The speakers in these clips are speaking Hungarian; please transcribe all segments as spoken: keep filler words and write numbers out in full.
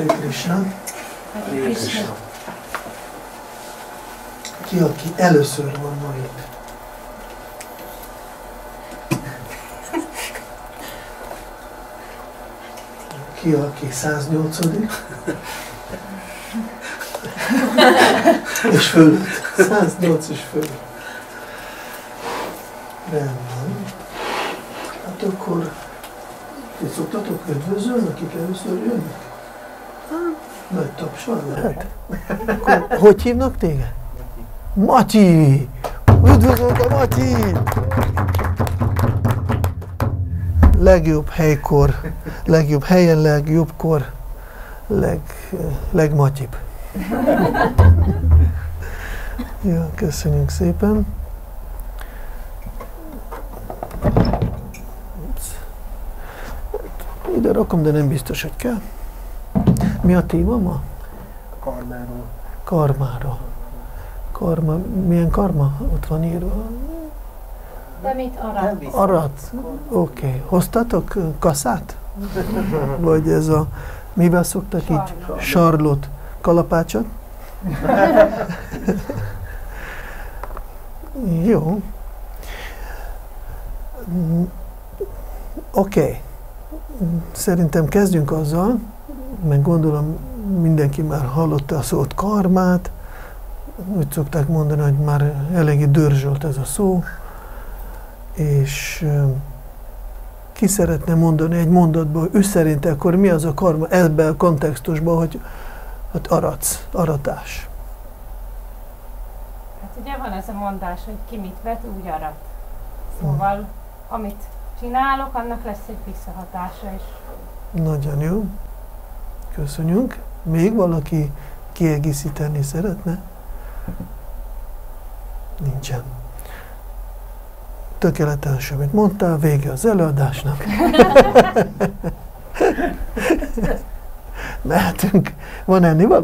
Hare Krishna. Hare Krishna. Ki, aki először van ma itt? Ki, aki száznyolcadik? És fölött. száznyolc és fölött. Rendben. Hát akkor ti szoktatok üdvözölni, akik először jönnek? Nagy tapsal lehet. Akkor hogy hívnak téged? Matyi! Üdvözlök a Matyi! Legjobb helykor, legjobb helyen, legjobbkor, leg, legmatyibb. Jó, köszönjük szépen. Ide rakom, de nem biztos, hogy kell. Mi a téma ma? Karmáról. Karmáról. Karma, milyen karma? Ott van írva. De mit arat? Arat. Oké. Okay. Hoztatok kaszát? Vagy ez a, mivel szoktak így? Sarlót. Kalapácsot? Jó. Oké. Okay. Szerintem kezdjünk azzal, mert gondolom mindenki már hallotta a szót karmát, úgy szokták mondani, hogy már eléggé dörzsölt ez a szó, és ki szeretne mondani egy mondatban, hogy ő szerint akkor mi az a karma ebben a kontextusban, hogy, hogy aratsz, aratás. Hát ugye van ez a mondás, hogy ki mit vet, úgy arat. Szóval, hmm. amit csinálok, annak lesz egy visszahatása is. Nagyon jó. Köszönjük. Még valaki kiegészíteni szeretne? Nincsen. Tökéletes, amit mondtál, vége az előadásnak. Mehetünk. Van ennivaló?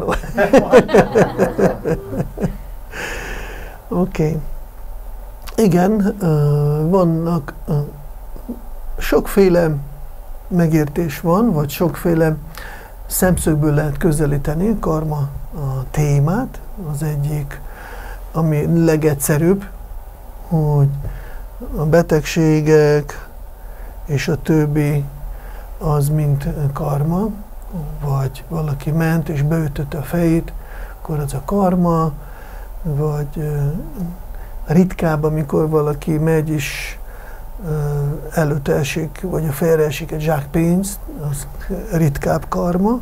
Oké. Okay. Igen, vannak sokféle megértés van, vagy sokféle szemszögből lehet közelíteni karma a témát. Az egyik, ami legegyszerűbb, hogy a betegségek és a többi az mind karma, vagy valaki ment és beütötte a fejét, akkor az a karma, vagy ritkább, amikor valaki megy és előtte esik, vagy a fejre esik egy zsák pénzt, az ritkább karma.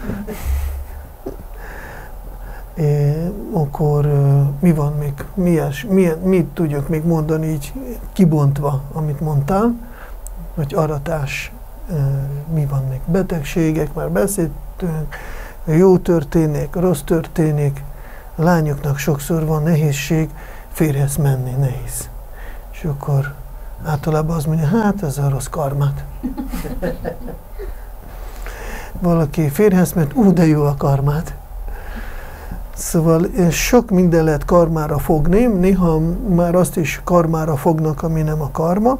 É, akkor mi van még, milyes, milyen, mit tudjuk még mondani így kibontva, amit mondtál, vagy aratás, mi van még, betegségek, már beszéltünk, jó történik, rossz történik, a lányoknak sokszor van nehézség, férjhez menni nehéz. És akkor általában az mondja, hát ez a rossz karmát. Valaki férjhez ment, ú, de jó a karmát. Szóval sok minden lehet karmára fogni, néha már azt is karmára fognak, ami nem a karma,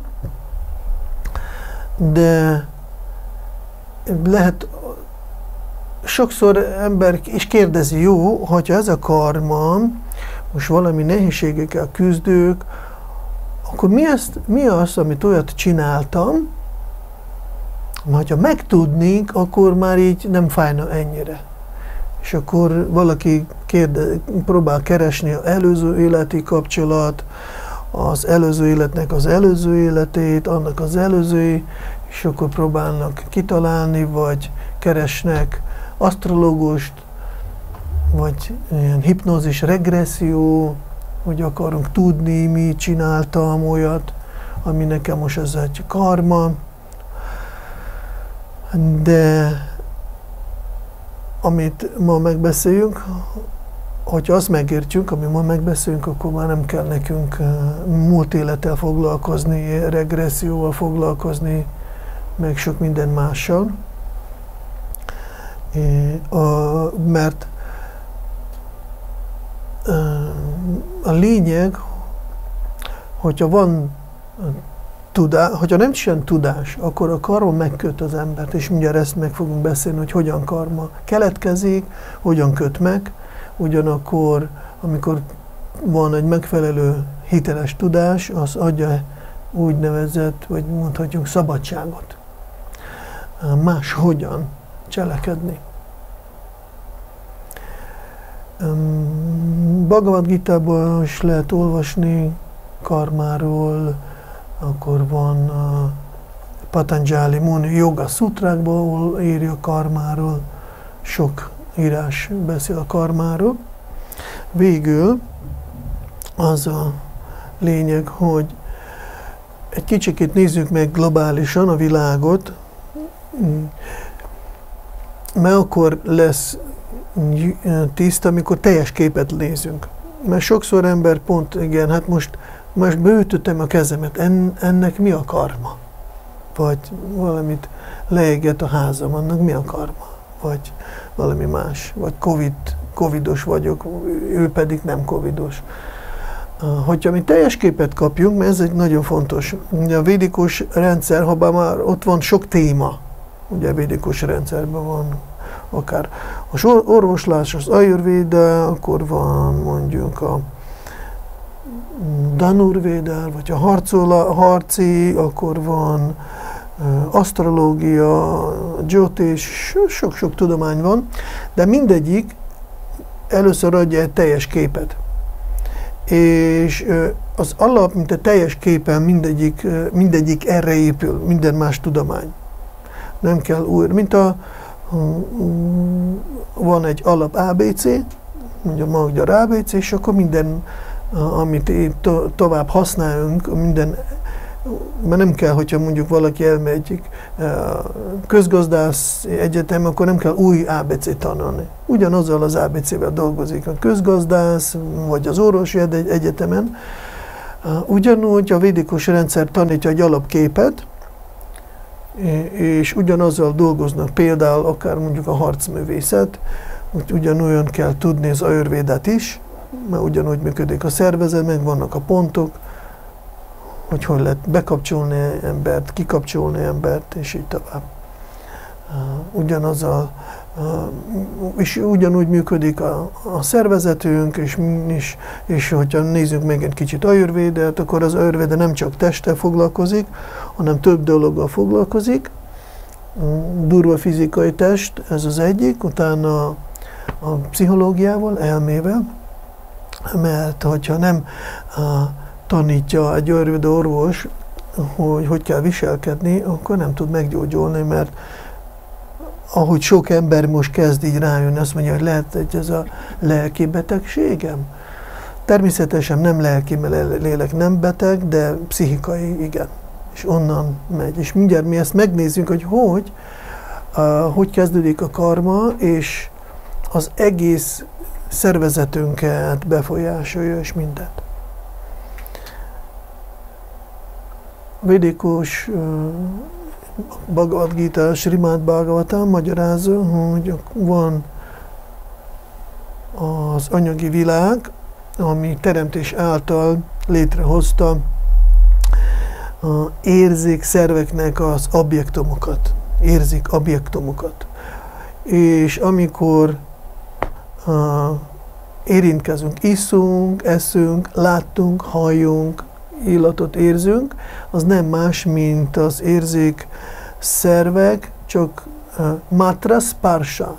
de lehet, sokszor ember is kérdezi, jó, hogyha ez a karma, most valami nehézségekkel küzdők, akkor mi, ezt, mi az, amit olyat csináltam, mert ha megtudnék, akkor már így nem fájna ennyire. És akkor valaki kérde, próbál keresni az előző életi kapcsolat, az előző életnek az előző életét, annak az előző, és akkor próbálnak kitalálni, vagy keresnek asztrológust, vagy ilyen hipnózis regresszió, hogy akarunk tudni, mi csináltam olyat, ami nekem most ez egy karma. De amit ma megbeszéljünk, hogyha azt megértjük, ami ma megbeszélünk, akkor már nem kell nekünk múlt élettel foglalkozni, regresszióval foglalkozni, meg sok minden mással. A, mert a lényeg, hogyha van tudás, hogyha nem is ilyen tudás, akkor a karma megköt az embert, és mindjárt ezt meg fogunk beszélni, hogy hogyan karma keletkezik, hogyan köt meg, ugyanakkor, amikor van egy megfelelő hiteles tudás, az adja úgynevezett, vagy mondhatjuk szabadságot. Más hogyan cselekedni. Bhagavad Gitában is lehet olvasni karmáról, akkor van a Patanjali Muni Yoga Szutrákban, ahol írja karmáról, sok írás beszél a karmáról. Végül az a lényeg, hogy egy kicsikét nézzük meg globálisan a világot, mert akkor lesz tiszta, amikor teljes képet nézünk. Mert sokszor ember pont, igen, hát most, most beütöttem a kezemet, en, ennek mi a karma? Vagy valamit leéget a házam, annak mi a karma? Vagy valami más. Vagy COVID, covidos vagyok, ő pedig nem covidos. Hogyha mi teljes képet kapjunk, mert ez egy nagyon fontos. Ugye a védikus rendszer, ha már ott van sok téma, ugye a védikus rendszerben van akár az orvoslás, az Ayurvéda, akkor van mondjuk a Dhanurvéda, vagy a harcola, harci, akkor van asztrológia, Jyotish, sok-sok tudomány van, de mindegyik először adja egy teljes képet. És az alap, mint a teljes képen mindegyik, mindegyik erre épül, minden más tudomány. Nem kell újra, mint a van egy alap á bé cé, mondja magyar á bé cé, és akkor minden, amit to, tovább használunk, minden, mert nem kell, hogyha mondjuk valaki elmegy közgazdász egyetem, akkor nem kell új á bé cét tanulni. Ugyanazzal az á bé cével dolgozik a közgazdász, vagy az orvosi egyetemen. Ugyanúgy a védikus rendszer tanítja egy alapképet, és ugyanazzal dolgoznak, például akár mondjuk a harcművészet, úgy ugyanolyan kell tudni az Ayurvédát is, mert ugyanúgy működik a szervezet, meg vannak a pontok, hogy hogy lehet bekapcsolni embert, kikapcsolni embert, és így tovább. Ugyanazzal, és ugyanúgy működik a, a szervezetünk, és, és, és hogyha nézzük meg egy kicsit Ayurvédát, akkor az Ayurvéda nem csak testtel foglalkozik, hanem több dologgal foglalkozik. Durva fizikai test, ez az egyik, utána a pszichológiával, elmével, mert hogyha nem a, tanítja egy Ayurvéda orvos, hogy hogy kell viselkedni, akkor nem tud meggyógyulni, mert ahogy sok ember most kezd így rájönni, azt mondja, hogy lehet, hogy ez a lelki betegségem. Természetesen nem lelki, mert lélek nem beteg, de pszichikai igen. És onnan megy. És mindjárt mi ezt megnézzük, hogy hogy, uh, hogy kezdődik a karma, és az egész szervezetünket befolyásolja, és mindent. Védikus uh, Bhagavad Gita, Srimad Bhagavatam magyarázza, hogy van az anyagi világ, ami teremtés által létrehozta a érzékszerveknek az objektumokat, érzik objektumokat. És amikor uh, érintkezünk, iszunk, eszünk, láttunk, halljunk, illatot érzünk, az nem más, mint az érzék szervek, csak uh, matra sparsha,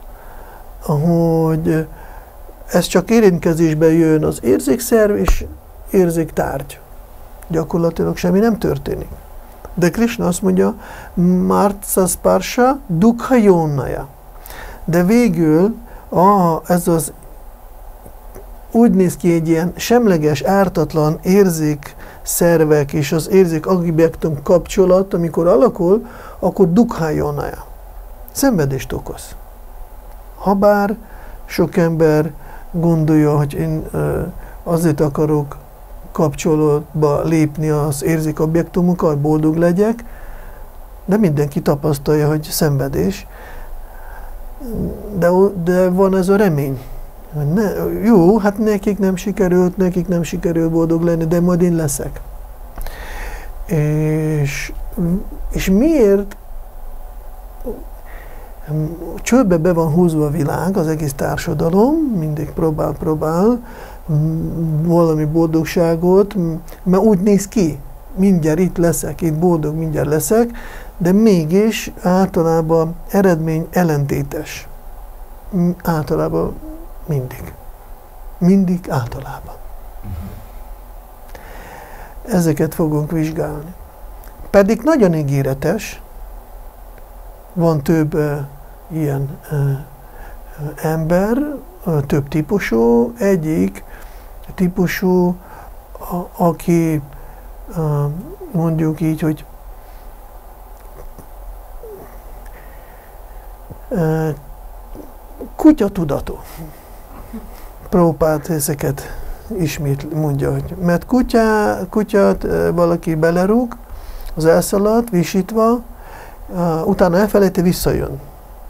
ahogy ez csak érintkezésben jön az érzékszerv és érzéktárgy. Gyakorlatilag semmi nem történik. De Krishna azt mondja, matra sparsha dukha yonnaya. De végül ah, ez az úgy néz ki, egy ilyen semleges, ártatlan érzékszervek és az érzék objektum kapcsolat, amikor alakul, akkor dukha yonnaya. Szenvedést okoz. Habár sok ember gondolja, hogy én azért akarok kapcsolatba lépni az érzék objektumokkal, hogy boldog legyek, de mindenki tapasztalja, hogy szenvedés. De, de van ez a remény. Ne, jó, hát nekik nem sikerült, nekik nem sikerült boldog lenni, de majd én leszek. És, és miért csőbe be van húzva a világ, az egész társadalom, mindig próbál, próbál valami boldogságot, mert úgy néz ki, mindjárt itt leszek, itt boldog, mindjárt leszek, de mégis általában eredmény ellentétes. Általában mindig. Mindig általában. Ezeket fogunk vizsgálni. Pedig nagyon ígéretes, van több uh, ilyen uh, ember, uh, több típusú, egyik típusú, a, aki uh, mondjuk így, hogy uh, kutyatudatú. Prabhupád ezeket ismét mondja, hogy mert kutyá, kutyát uh, valaki belerúg, az elszaladt, visítva, Uh, utána elfelejti, visszajön.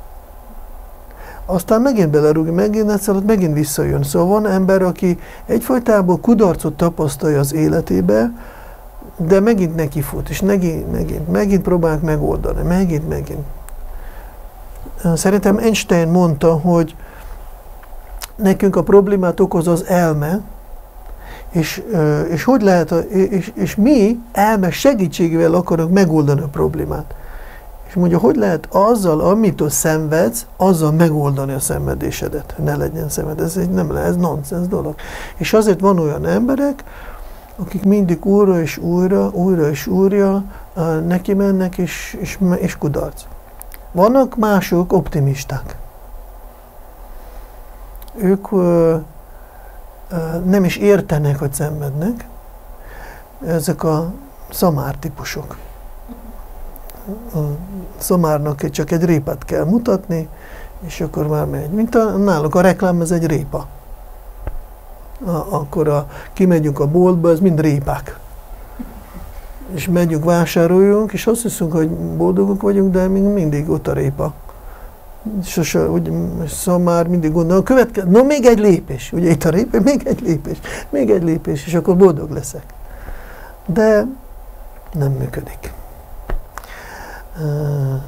Aztán megint belerúgja, megint elszalad, megint visszajön. Szóval van ember, aki egyfajtában kudarcot tapasztalja az életébe, de megint neki fut, és megint, megint, megint próbálják megoldani, megint, megint. Uh, szerintem Einstein mondta, hogy nekünk a problémát okoz az elme, és, uh, és hogy lehet, a, és, és mi elme segítségével akarunk megoldani a problémát. És mondja, hogy lehet azzal, amitől szenvedsz, azzal megoldani a szenvedésedet, hogy ne legyen szenved. Ez egy, nem lehet, ez nonsens dolog. És azért van olyan emberek, akik mindig újra és újra, újra és újra uh, neki mennek, és, és, és kudarc. Vannak mások optimisták. Ők uh, uh, nem is értenek, hogy szenvednek. Ezek a szamár típusok. A szamárnak csak egy répát kell mutatni, és akkor már megy. Mint a, náluk a reklám, ez egy répa. A, akkor a, kimegyünk a boltba, ez mind répák. És megyünk, vásároljunk, és azt hiszünk, hogy boldogok vagyunk, de még mindig ott a répa. Sose, úgy, szamár mindig gondol, következő, no még egy lépés, ugye itt a répa, még egy lépés, még egy lépés, és akkor boldog leszek. De nem működik. Uh,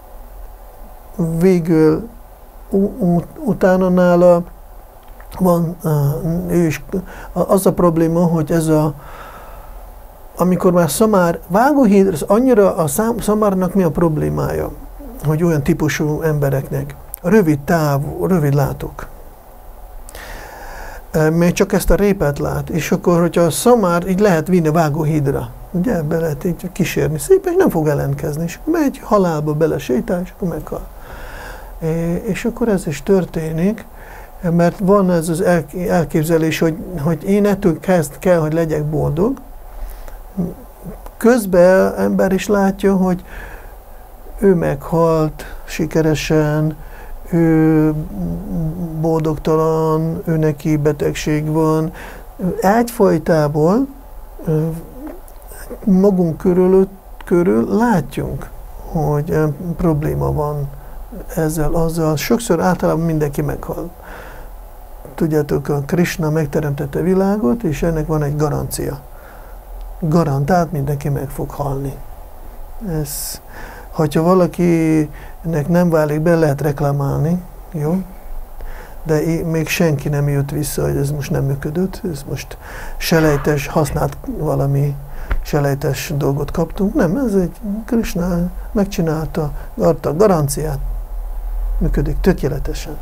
végül u- utána nála van uh, ő is, az a probléma, hogy ez a amikor már szamár vágóhíd, az annyira a szám, szamárnak mi a problémája, hogy olyan típusú embereknek rövid távú, rövid látók. Uh, még csak ezt a répet lát, és akkor, hogyha a szamár így lehet vinni a vágóhídra, ugye, be lehet így kísérni szépen, és nem fog ellenkezni, és megy halálba bele sétál, és akkor meghal. É, és akkor ez is történik, mert van ez az elképzelés, hogy, hogy én ettől kezd kell, hogy legyek boldog. Közben ember is látja, hogy ő meghalt sikeresen, ő boldogtalan, ő neki betegség van. Egyfajtából magunk körül, körül látjunk, hogy probléma van ezzel, azzal. Sokszor általában mindenki meghal. Tudjátok, a Krishna megteremtette a világot, és ennek van egy garancia. Garantált mindenki meg fog halni. Ez, hogyha valakinek nem válik be, lehet reklamálni, jó? De még senki nem jött vissza, hogy ez most nem működött, ez most selejtes, használt valami selejtes dolgot kaptunk. Nem, ez egy Krishna megcsinálta, adta a garanciát. Működik tökéletesen.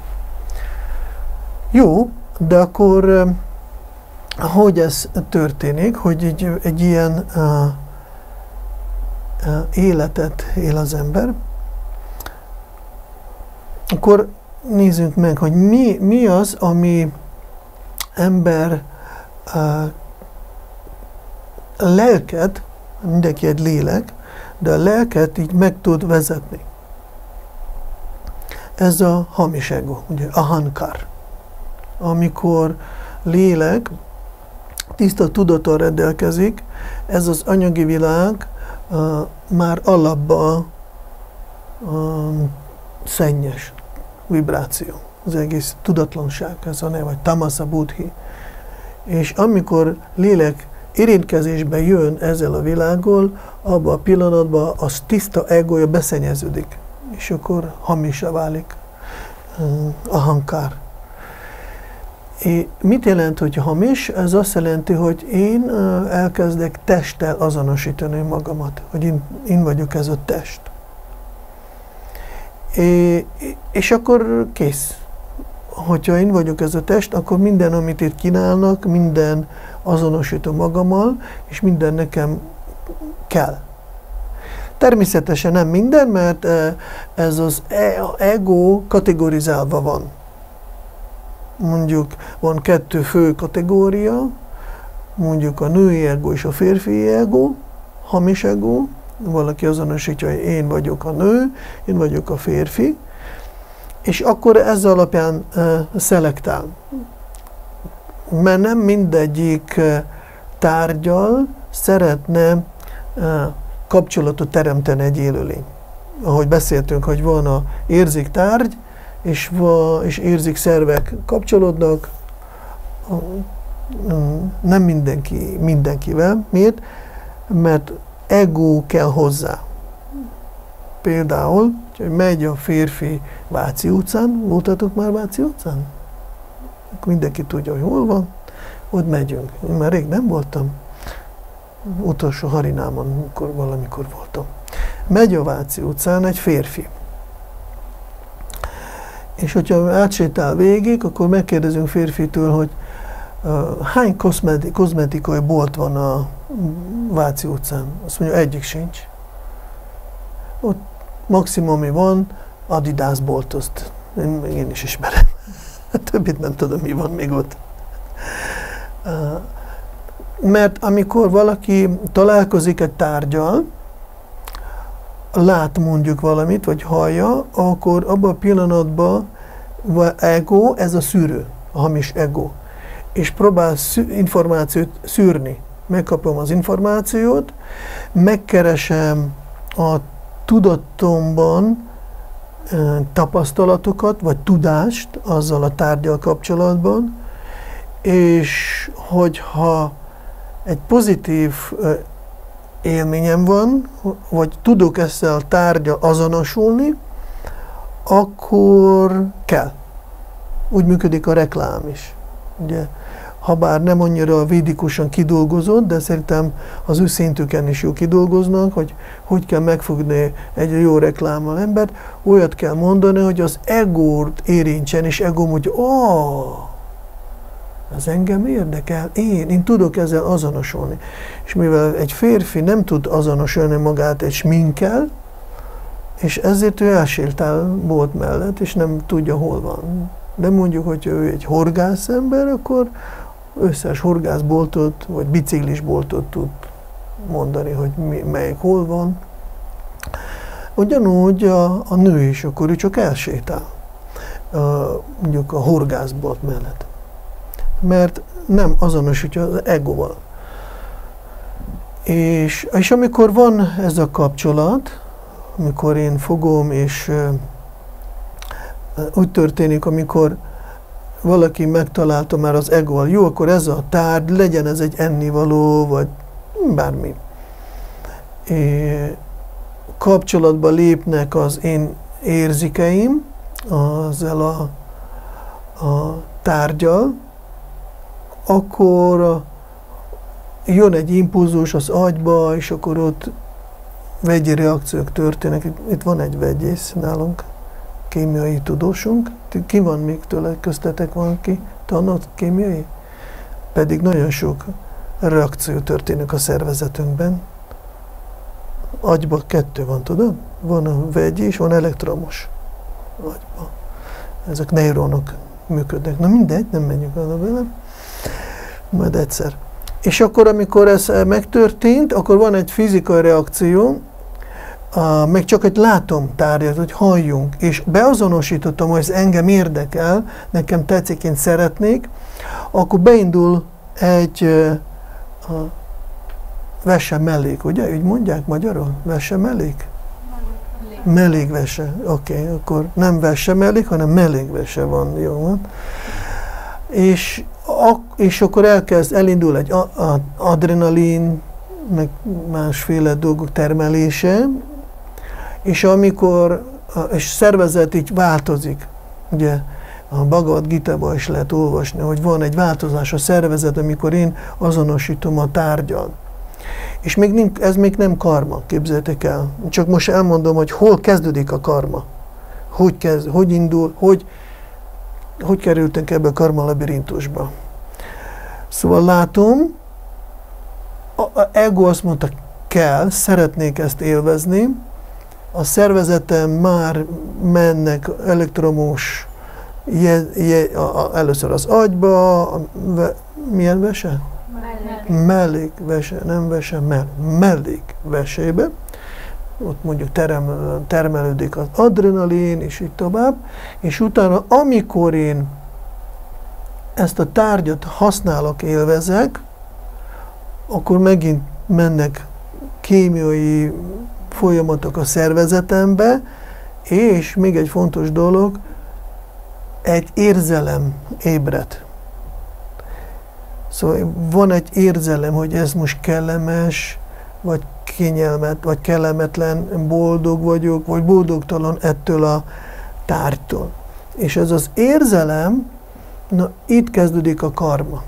Jó, de akkor hogy ez történik, hogy egy, egy ilyen uh, uh, életet él az ember, akkor nézzünk meg, hogy mi, mi az, ami ember uh, lelket, mindenki egy lélek, de a lelket így meg tud vezetni. Ez a hamis ego, ugye, ahankar. Amikor lélek tiszta tudattal rendelkezik, ez az anyagi világ uh, már alapban uh, szennyes vibráció. Az egész tudatlanság, ez a neve, vagy tamasa buddhi. És amikor lélek érintkezésbe jön ezzel a világgal, abban a pillanatban az tiszta egója beszennyeződik, és akkor hamisá válik a hankár. É, mit jelent, hogy hamis? Ez azt jelenti, hogy én elkezdek testtel azonosítani magamat, hogy én, én vagyok ez a test. É, és akkor kész. Hogyha én vagyok ez a test, akkor minden, amit itt kínálnak, minden azonosítom magammal, és minden nekem kell. Természetesen nem minden, mert ez az ego kategorizálva van. Mondjuk van kettő fő kategória, mondjuk a női ego és a férfi ego, hamis ego. Valaki azonosítja, hogy én vagyok a nő, én vagyok a férfi, és akkor ez alapján uh, szelektál. Mert nem mindegyik uh, tárgyal szeretne uh, kapcsolatot teremteni egy élőlény. Ahogy beszéltünk, hogy van a érzéktárgy, és, va, és érzékszervek kapcsolódnak, uh, nem mindenki mindenkivel. Miért? Mert ego kell hozzá. Például, hogy megy a férfi Váci utcán, voltatok már Váci utcán? Mindenki tudja, hogy hol van, ott megyünk. Én már rég nem voltam, utolsó Harinámon, amikor valamikor voltam. Megy a Váci utcán egy férfi. És hogyha átsétál végig, akkor megkérdezünk férfitől, hogy uh, hány kozmeti, kozmetikai bolt van a Váci utcán? Azt mondja, egyik sincs. Ott maximum, ami van, Adidas boltozt. Én, én is ismerem. Többit nem tudom, mi van még ott. Uh, mert amikor valaki találkozik egy tárgyal, lát mondjuk valamit, vagy hallja, akkor abban a pillanatban ego, ez a szűrő, a hamis ego. És próbál szű, információt szűrni. Megkapom az információt, megkeresem a tudatomban e, tapasztalatokat, vagy tudást azzal a tárgyal kapcsolatban, és hogyha egy pozitív e, élményem van, vagy tudok ezzel a tárgyal azonosulni, akkor kell. Úgy működik a reklám is. Ugye, habár nem annyira védikusan kidolgozott, de szerintem az ő szintüken is jó kidolgoznak, hogy hogy kell megfogni egy jó reklámmal embert, olyat kell mondani, hogy az egót érintsen, és egóm, hogy ó, az engem érdekel, én, én tudok ezzel azonosulni. És mivel egy férfi nem tud azonosulni magát egy sminkkel, és ezért ő elsétál bolt mellett, és nem tudja, hol van. De mondjuk, hogy ő egy horgász ember, akkor összes horgászboltot, vagy biciklisboltot tud mondani, hogy mi, melyik hol van. Ugyanúgy a, a nő is, akkor ő csak elsétál, a, mondjuk a horgászbolt mellett. Mert nem azonosítja az egóval. És, és amikor van ez a kapcsolat, amikor én fogom, és uh, úgy történik, amikor valaki megtalálta már az egóval, jó, akkor ez a tárgy, legyen ez egy ennivaló, vagy bármi. É, kapcsolatba lépnek az én érzékeim azzal a, a tárgyal, akkor jön egy impulzus az agyba, és akkor ott vegyi reakciók történnek. Itt van egy vegyész nálunk, kémiai tudósunk. Ki van még tőle, köztetek van ki tanult kémiai? Pedig nagyon sok reakció történik a szervezetünkben. Agyban kettő van, tudod? Van a vegyi és van elektromos agyban. Ezek neuronok működnek. Na mindegy, nem menjünk oda vele. Majd egyszer. És akkor, amikor ez megtörtént, akkor van egy fizikai reakció, uh, meg csak egy látom tárgyat, hogy halljunk, és beazonosítottam, hogy ez engem érdekel, nekem tetszik, én szeretnék, akkor beindul egy uh, uh, vese mellék, ugye? Úgy mondják magyarul? Vese mellék? Mellékvese. Oké, okay, akkor nem vese mellék, hanem mellékvese van, jó van. És és akkor elkezd, elindul egy a, a, adrenalin, meg másféle dolgok termelése, és amikor a szervezet így változik, ugye a Bhagavad Gitában is lehet olvasni, hogy van egy változás a szervezet, amikor én azonosítom a tárgyal. És még nincs, ez még nem karma, képzeljétek el. Csak most elmondom, hogy hol kezdődik a karma. Hogy, kezd, hogy indul, hogy, hogy kerültünk ebbe a karma labirintusba. Szóval látom, a ego azt mondta, kell, szeretnék ezt élvezni, a szervezetem már mennek elektromos, je, je, a, a, először az agyba, a, ve, milyen vese? Mellék. Mellékvese, nem vese, mell, mellékvesébe. Ott mondjuk terem, termelődik az adrenalin, és így tovább. És utána, amikor én ezt a tárgyat használok, élvezek, akkor megint mennek kémiai folyamatok a szervezetembe, és még egy fontos dolog, egy érzelem ébred. Szóval van egy érzelem, hogy ez most kellemes, vagy kényelmet, vagy kellemetlen, boldog vagyok, vagy boldogtalan ettől a tárgytól. És ez az érzelem, na itt kezdődik a karma.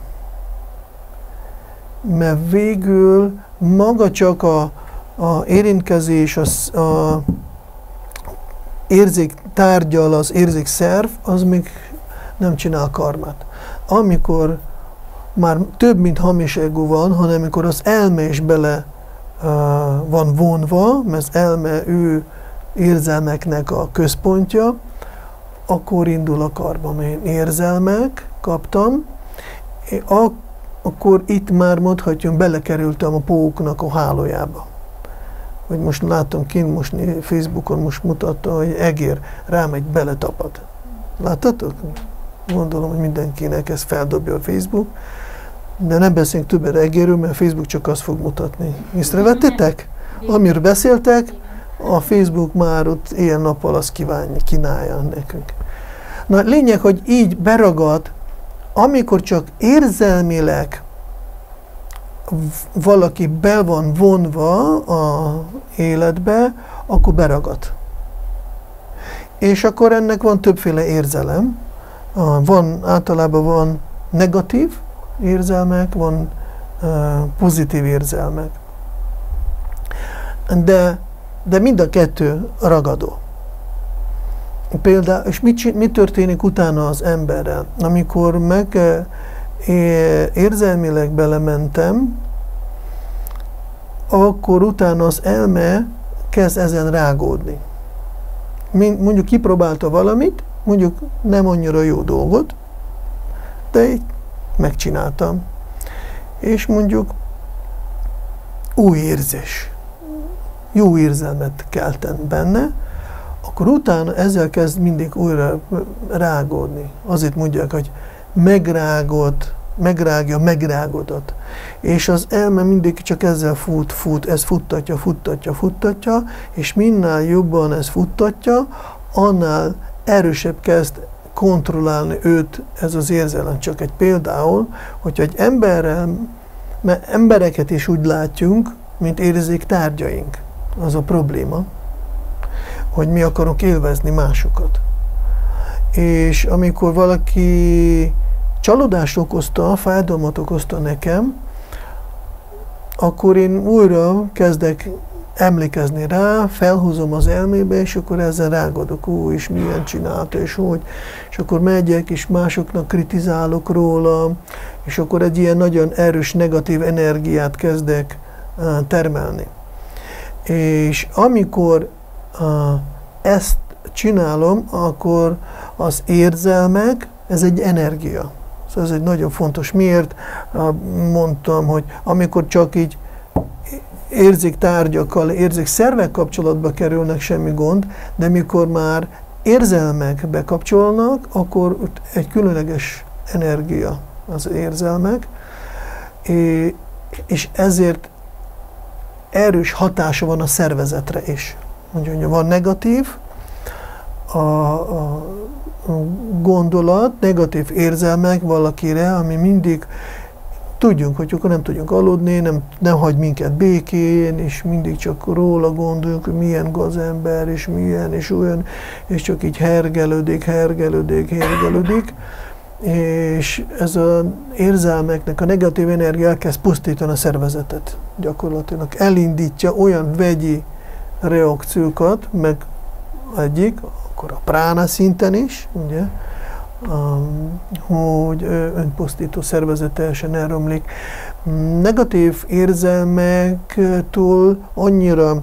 Mert végül maga csak a, a érintkezés, a, a érzék tárgyal, az érzék szerv, az még nem csinál karmát. Amikor már több, mint hamis ego van, hanem amikor az elme is bele uh, van vonva, mert az elme ő érzelmeknek a központja, akkor indul a karma. Én érzelmek kaptam, ak akkor itt már mondhatjam, belekerültem a póknak a hálójába. Hogy most látom kint, most Facebookon most mutatta, hogy egér rám egy beletapad. Láttatok? Gondolom, hogy mindenkinek ez feldobja a Facebook. De nem beszélünk többet egérről, mert a Facebook csak azt fog mutatni. Észrevettétek? Amiről beszéltek, a Facebook már ott éjjel-nappal azt kívánja, kínálja nekünk. Na, lényeg, hogy így beragad, amikor csak érzelmileg valaki be van vonva a életbe, akkor beragad. És akkor ennek van többféle érzelem. Van, általában van negatív érzelmek, van uh, pozitív érzelmek. De, de mind a kettő ragadó. Például, és mit, mit történik utána az emberrel? Amikor meg érzelmileg belementem, akkor utána az elme kezd ezen rágódni. Mondjuk kipróbálta valamit, mondjuk nem annyira jó dolgot, de így megcsináltam. És mondjuk új érzés, jó érzelmet keltem benne, akkor utána ezzel kezd mindig újra rágódni. Azért mondják, hogy megrágott, megrágja, megrágodott. És az elme mindig csak ezzel fut, fut, ez futtatja, futtatja, futtatja, és minél jobban ez futtatja, annál erősebb kezd kontrollálni őt ez az érzelem. Csak egy például, hogyha egy emberrel, mert embereket is úgy látjunk, mint érzék tárgyaink. Az a probléma, hogy mi akarunk élvezni másokat. És amikor valaki csalódást okozta, fájdalmat okozta nekem, akkor én újra kezdek emlékezni rá, felhúzom az elmébe, és akkor ezzel rágadok, ó, és milyen csinálta, és hogy. És akkor megyek, és másoknak kritizálok róla, és akkor egy ilyen nagyon erős negatív energiát kezdek uh, termelni. És amikor uh, ezt csinálom, akkor az érzelmek, ez egy energia. Szóval ez egy nagyon fontos. Miért uh, mondtam, hogy amikor csak így érzéktárgyakkal, érzékszervek kapcsolatba kerülnek, semmi gond, de mikor már érzelmek bekapcsolnak, akkor egy különleges energia az érzelmek, és ezért erős hatása van a szervezetre is. Mondjuk, hogy van negatív, a, a gondolat, negatív érzelmek valakire, ami mindig tudjunk, hogy akkor nem tudjunk aludni, nem, nem hagy minket békén, és mindig csak róla gondoljuk, hogy milyen gazember, és milyen, és olyan, és csak így hergelődik, hergelődik, hergelődik, és ez az érzelmeknek a negatív energia elkezd pusztítani a szervezetet gyakorlatilag. Elindítja olyan vegyi reakciókat, meg egyik, akkor a prána szinten is, ugye, Um, hogy önpusztító szervezet teljesen elromlik. Negatív érzelmektől annyira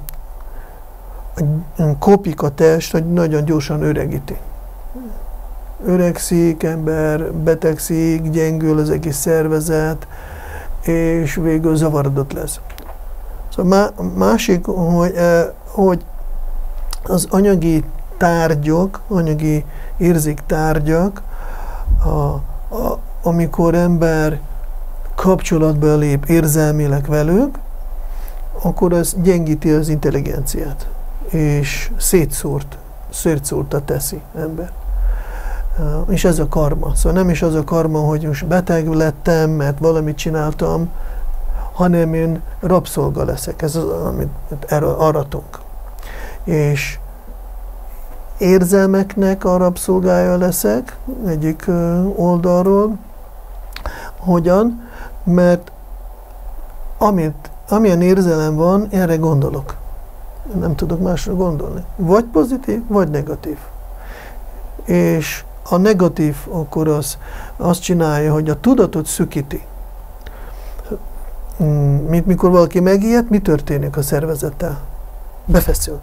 kopik a test, hogy nagyon gyorsan öregíti. Öregszik ember, betegszik, gyengül az egész szervezet, és végül zavarodott lesz. Szóval másik, hogy, hogy az anyagi tárgyak, anyagi érzéktárgyak, a, a, amikor ember kapcsolatba lép érzelmileg velük, akkor ez gyengíti az intelligenciát, és szétszórt, szétszórta teszi ember. Uh, és ez a karma. Szóval nem is az a karma, hogy most beteg lettem, mert valamit csináltam, hanem én rabszolga leszek. Ez az, amit aratunk. És érzelmeknek a rabszolgája leszek egyik oldalról. Hogyan? Mert amit, amilyen érzelem van, erre gondolok. Nem tudok másra gondolni. Vagy pozitív, vagy negatív. És a negatív akkor az, azt csinálja, hogy a tudatot szűkíti. Mint mikor valaki megijed, mi történik a szervezettel? Befeszül.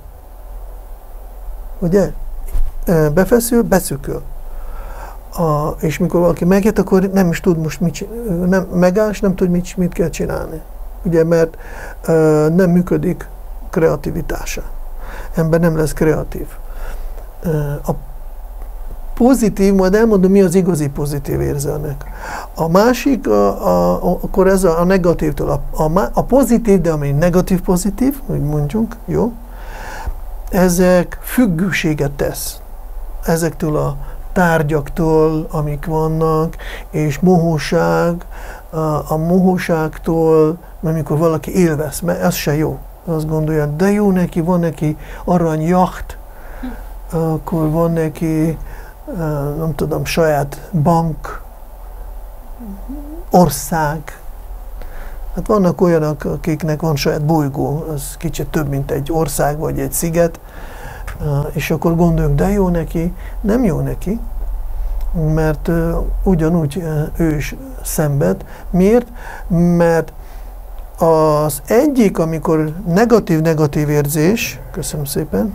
Ugye? Befeszül, beszűkül. A, és mikor valaki megjött, akkor nem is tud most mit csinálni, nem, megáll, és nem tud mit, mit kell csinálni. Ugye, mert uh, nem működik kreativitása. Ember nem lesz kreatív. Uh, a pozitív, majd elmondom, mi az igazi pozitív érzelmek. A másik, a, a, a, akkor ez a, a negatívtól. A, a, a pozitív, de ami negatív-pozitív, úgy mondjuk, jó? Ezek függőséget tesz. Ezektől a tárgyaktól, amik vannak, és mohóság, a, a mohóságtól, amikor valaki élvez, mert ez se jó. Azt gondolja, de jó neki, van neki aranyjacht, akkor van neki, nem tudom, saját bank, ország. Hát vannak olyanok, akiknek van saját bolygó, az kicsit több, mint egy ország vagy egy sziget, és akkor gondoljuk, de jó neki, nem jó neki, mert ugyanúgy ő is szenved. Miért? Mert az egyik, amikor negatív-negatív érzés, köszönöm szépen,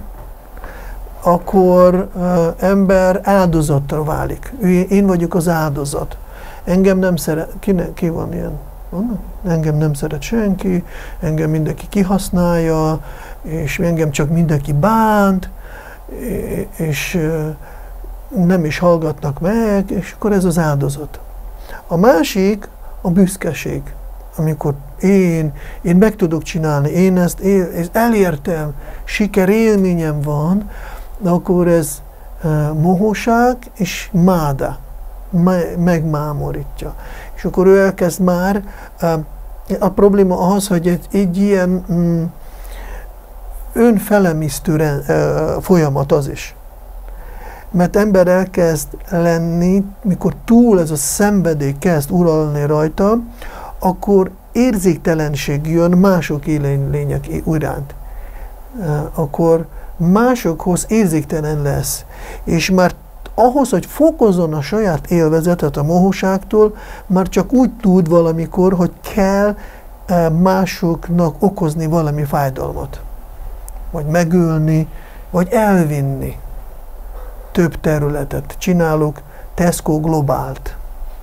akkor ember áldozattal válik. Én vagyok az áldozat. Engem nem szeret, ki, ne, ki van ilyen? Engem nem szeret senki, engem mindenki kihasználja, és engem csak mindenki bánt, és nem is hallgatnak meg, és akkor ez az áldozat. A másik a büszkeség, amikor én, én meg tudok csinálni, én ezt, én ezt elértem, sikerélményem van, de akkor ez uh, mohóság és máda, me, megmámorítja. És akkor ő elkezd már, uh, a probléma az, hogy egy, egy ilyen um, önfelemisztő uh, folyamat az is. Mert ember elkezd lenni, mikor túl ez a szenvedély kezd uralni rajta, akkor érzéktelenség jön mások élőlények iránt. Uh, akkor másokhoz érzéktelen lesz. És már ahhoz, hogy fokozzon a saját élvezetet a mohóságtól, már csak úgy tud valamikor, hogy kell uh, másoknak okozni valami fájdalmat. Vagy megölni, vagy elvinni. Több területet csinálok, Tesco Globált.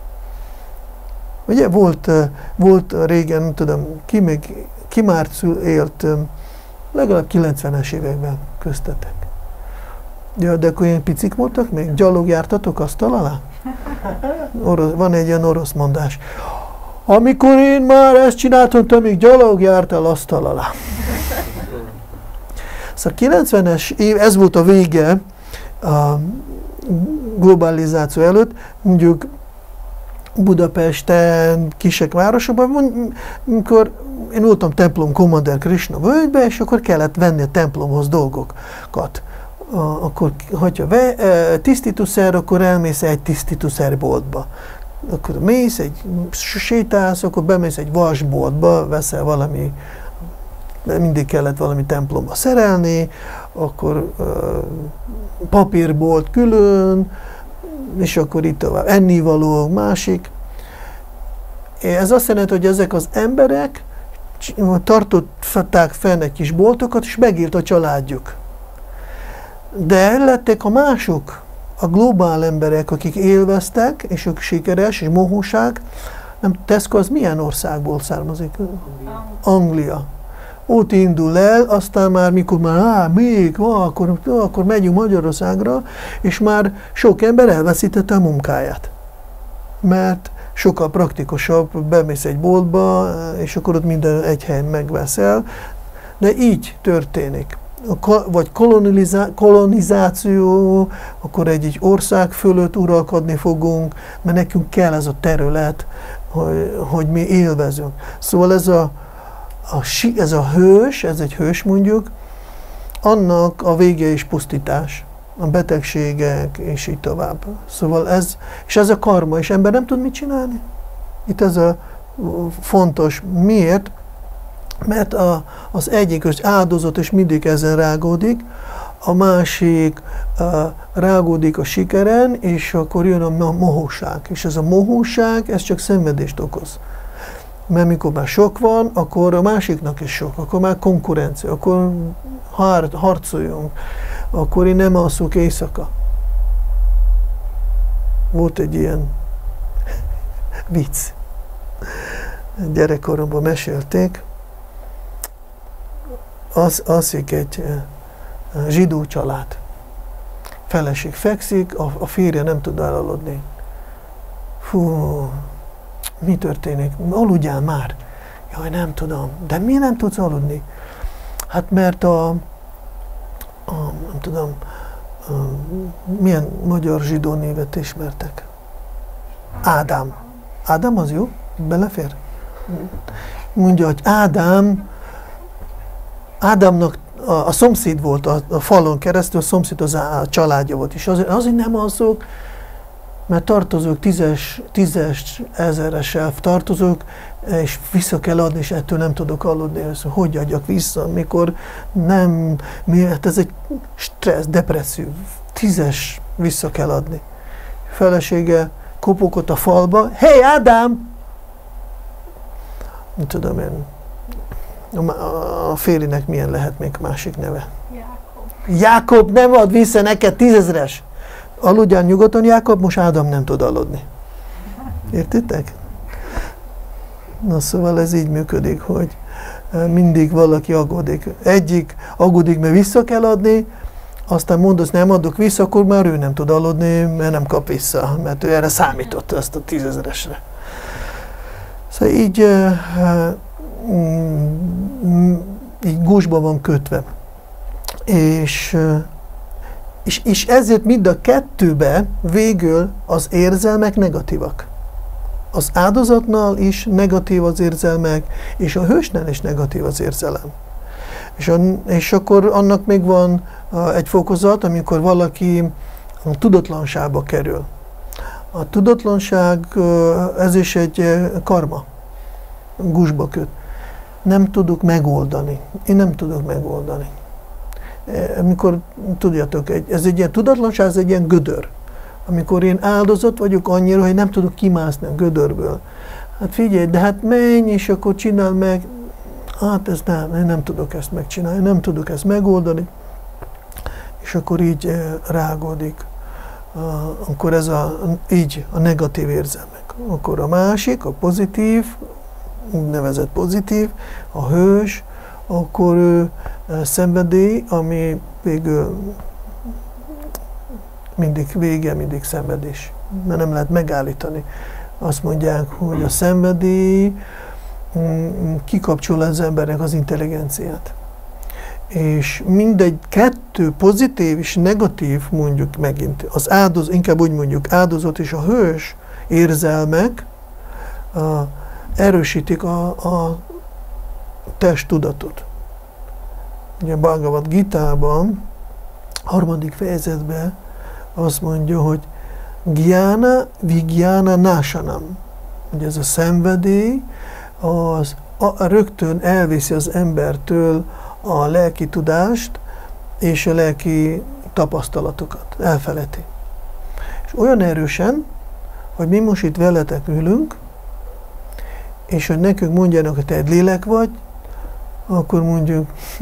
Ugye volt, volt régen, nem tudom, ki, még, ki már élt, legalább kilencvenes években köztetek. Ja, de akkor ilyen picik voltak még? Gyalog jártatok asztal alá? Orosz, van egy ilyen orosz mondás. Amikor én már ezt csináltam, te még gyalog jártál asztal alá. Szóval kilencvenes év, ez volt a vége, a globalizáció előtt, mondjuk Budapesten, kisebb városokban, amikor én voltam templom kommander Krishna völgybe, és akkor kellett venni a templomhoz dolgokat. Akkor, hogyha tisztítószer, akkor elmész egy tisztítószerboltba. Akkor mész, egy sétálsz, akkor bemész egy vasboltba, veszel valami, mindig kellett valami templomba szerelni, akkor uh, papírbolt külön, és akkor itt tovább ennivaló, másik. Ez azt jelenti, hogy ezek az emberek tartották fenn egy kis boltokat, és megírt a családjuk. De ellettek a mások, a globál emberek, akik élveztek, és ők sikeres, és mohóság. Nem, Tesco az milyen országból származik? Anglia. Anglia. Ott indul el, aztán már mikor már, á, még, á, akkor, á, akkor megyünk Magyarországra, és már sok ember elveszítette a munkáját. Mert sokkal praktikusabb, bemész egy boltba, és akkor ott minden egy helyen megveszel. De így történik. Vagy kolonizáció, akkor egy, egy ország fölött uralkodni fogunk, mert nekünk kell ez a terület, hogy, hogy mi élvezünk. Szóval ez a, a, ez a hős, ez egy hős mondjuk, annak a vége is pusztítás, a betegségek, és így tovább. Szóval ez, és ez a karma, és ember nem tud mit csinálni. Itt ez a fontos. Miért? Mert a, az egyik az áldozat, és mindig ezen rágódik, a másik uh, rágódik a sikeren, és akkor jön a mohóság. És ez a mohóság, ez csak szenvedést okoz. Mert mikor már sok van, akkor a másiknak is sok, akkor már konkurencia, akkor har, harcoljunk, akkor én nem alszok éjszaka. Volt egy ilyen vicc. Gyerekkoromban mesélték, az alszik egy zsidó család. Feleség fekszik, a, a férje nem tud elaludni. Fú, mi történik? Aludjál már. Jaj, nem tudom. De miért nem tudsz aludni? Hát mert a, a nem tudom, a, milyen magyar zsidó névet ismertek? Ádám. Ádám az jó? Belefér? Mondja, hogy Ádám, Ádámnak a, a szomszéd volt a, a falon keresztül, a szomszéd az a, a családja volt, és azért, azért nem alszok, mert tartozók, tízes, tízes ezeressel tartozók, és vissza kell adni, és ettől nem tudok aludni. Szóval, hogy adjak vissza, mikor nem, miért ez egy stressz, depresszió, tízes vissza kell adni. Felesége kopogott a falba, hey Ádám! Nem tudom én, a férjének milyen lehet még másik neve? Jákob. Jákob, nem ad vissza neked tízezres! Aludjál nyugodtan, Jákob, most Ádám nem tud aludni. Értitek? Na szóval ez így működik, hogy mindig valaki aggódik. Egyik aggódik, mert vissza kell adni, aztán mondasz, nem adok vissza, akkor már ő nem tud aludni, mert nem kap vissza, mert ő erre számított, ezt a tízezresre. Szóval így, így gúzsba van kötve. És, és, és ezért mind a kettőben végül az érzelmek negatívak. Az áldozatnál is negatív az érzelmek, és a hősnél is negatív az érzelem. És, a, és akkor annak még van egy fokozat, amikor valaki a tudatlanságba kerül. A tudatlanság, ez is egy karma, gúzsba köt. Nem tudok megoldani. Én nem tudok megoldani. Amikor, tudjátok, ez egy ilyen tudatlanság, ez egy ilyen gödör. Amikor én áldozat vagyok annyira, hogy nem tudok kimászni a gödörből. Hát figyelj, de hát menj, és akkor csinál meg. Hát ez nem, én nem tudok ezt megcsinálni, nem tudok ezt megoldani. És akkor így rágódik. Akkor ez a, így a negatív érzelmek. Akkor a másik, a pozitív, úgynevezett pozitív, a hős, akkor ő szenvedély, ami végül mindig vége, mindig szenvedés. Mert nem lehet megállítani. Azt mondják, hogy a szenvedély kikapcsol az embernek az intelligenciát. és mindegy kettő pozitív és negatív, mondjuk megint, az áldoz, inkább úgy mondjuk áldozat és a hős érzelmek uh, erősítik a, a testtudatot. Ugye a Bhagavad Gitában, harmadik fejezetben azt mondja, hogy Gyána Vigyána Násanam. Ugye ez a szenvedély, az a, rögtön elviszi az embertől a lelki tudást és a lelki tapasztalatokat. Elfeleti. És olyan erősen, hogy mi most itt veletek ülünk, és hogy nekünk mondjanak, hogy te egy lélek vagy, akkor mondjuk, hm,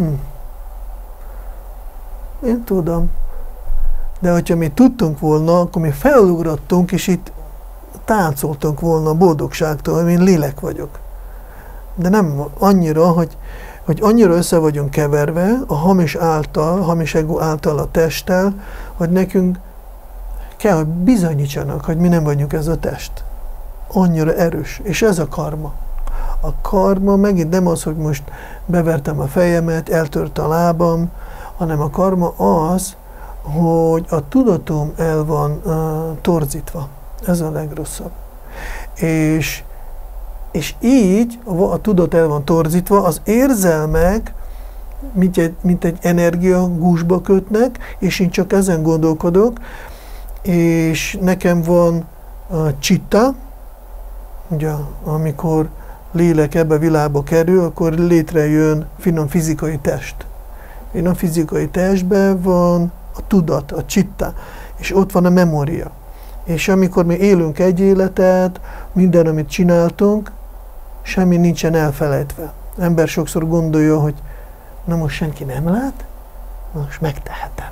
én tudom. De hogyha mi tudtunk volna, akkor mi felugrottunk, és itt táncoltunk volna a boldogságtól, hogy én lélek vagyok. De nem annyira, hogy, hogy annyira össze vagyunk keverve a hamis által, hamis ego által a testtel, hogy nekünk kell, hogy bizonyítsanak, hogy mi nem vagyunk ez a test. Annyira erős. És ez a karma. A karma megint nem az, hogy most bevertem a fejemet, eltört a lábam, hanem a karma az, hogy a tudatom el van uh, torzítva. Ez a legrosszabb. És, és így a, a tudat el van torzítva, az érzelmek, mint egy, mint egy energia gúzsba kötnek, és én csak ezen gondolkodok, és nekem van uh, csitta, ugye, amikor lélek ebbe a világba kerül, akkor létrejön finom fizikai test. Finom fizikai testben van a tudat, a csitta, és ott van a memória. És amikor mi élünk egy életet, minden, amit csináltunk, semmi nincsen elfelejtve. Ember sokszor gondolja, hogy na most senki nem lát, most megtehetem.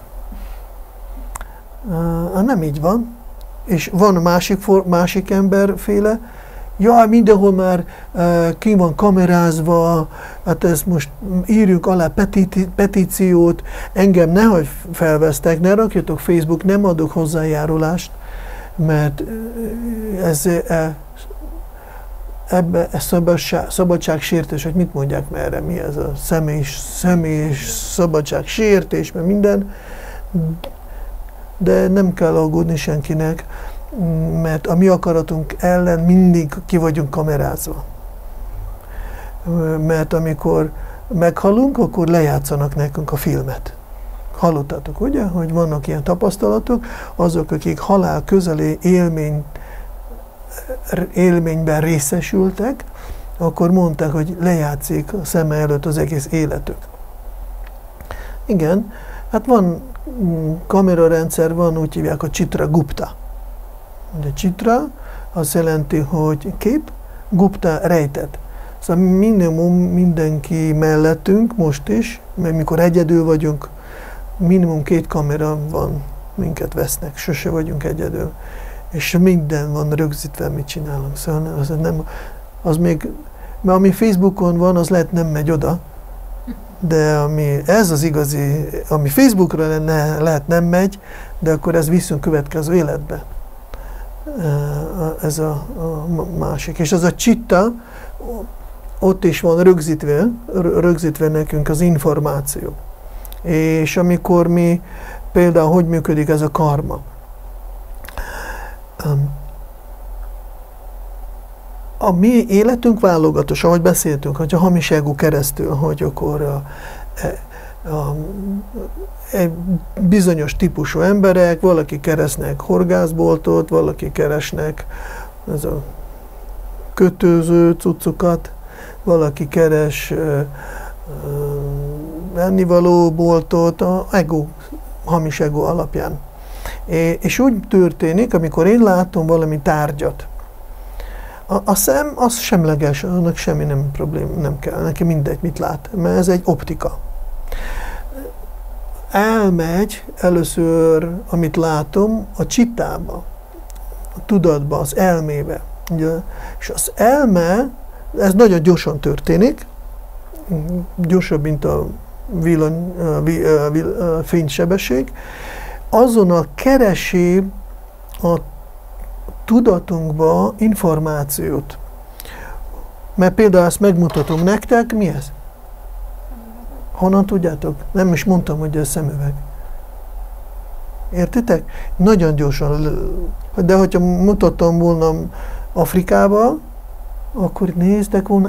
Uh, nem így van. És van másik, for, másik emberféle, jaj, mindenhol már uh, ki van kamerázva, hát ezt most írjuk alá petíci, petíciót, engem nehogy felvesztek, ne rakjatok Facebook, nem adok hozzájárulást, mert ez, e, ebbe ez szabadság, szabadságsértés, hogy mit mondják már erre, mi ez a személyis, személyis szabadságsértés, mert minden, de nem kell aggódni senkinek, mert a mi akaratunk ellen mindig ki vagyunk kamerázva. Mert amikor meghalunk, akkor lejátszanak nekünk a filmet. Hallottatok, ugye, hogy vannak ilyen tapasztalatok, azok, akik halál közeli élmény, élményben részesültek, akkor mondták, hogy lejátszik a szeme előtt az egész életük. Igen, hát van kamerarendszer, van, úgy hívják, a Chitragupta. De Chitra azt jelenti, hogy kép, Gupta rejtett. Szóval minimum mindenki mellettünk, most is, mert mikor egyedül vagyunk, minimum két kamera van, minket vesznek, sose vagyunk egyedül. És minden van rögzítve, mit csinálunk. Szóval az, nem, az még, mert ami Facebookon van, az lehet nem megy oda, de ami, ez az igazi, ami Facebookra lenne, lehet nem megy, de akkor ez viszont következő életbe. Ez a, a másik. És az a csitta, ott is van rögzítve, rögzítve nekünk az információ. És amikor mi, például hogy működik ez a karma. A mi életünk válogatos, ahogy beszéltünk, hogy a hamis ego keresztül, hogy akkor a, a, a, egy bizonyos típusú emberek, valaki keresnek horgászboltot, valaki keresnek ez a kötőző cuccokat, valaki keres uh, uh, ennivaló boltot, a ego, hamis ego alapján. É, és úgy történik, amikor én látom valami tárgyat, a, a szem az semleges, annak semmi nem problém, nem kell, neki mindegy, mit lát, mert ez egy optika. Elmegy először, amit látom, a csittába, a tudatba, az elmébe. Ugye? És az elme, ez nagyon gyorsan történik, gyorsabb, mint a, villany, a, vi, a, vi, a fénysebesség, azonnal keresi a tudatunkba információt. Mert például ezt megmutatom nektek, mi ez? Honnan tudjátok? Nem is mondtam, hogy ez szemüveg. Értitek? Nagyon gyorsan. De hogyha mutattam volna Afrikába, akkor néztek volna.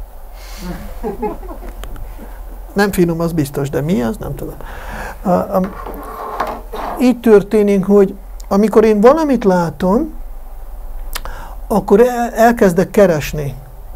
Nem finom, az biztos, de mi az? Nem tudom. A, a, így történik, hogy amikor én valamit látom, akkor el, elkezdek keresni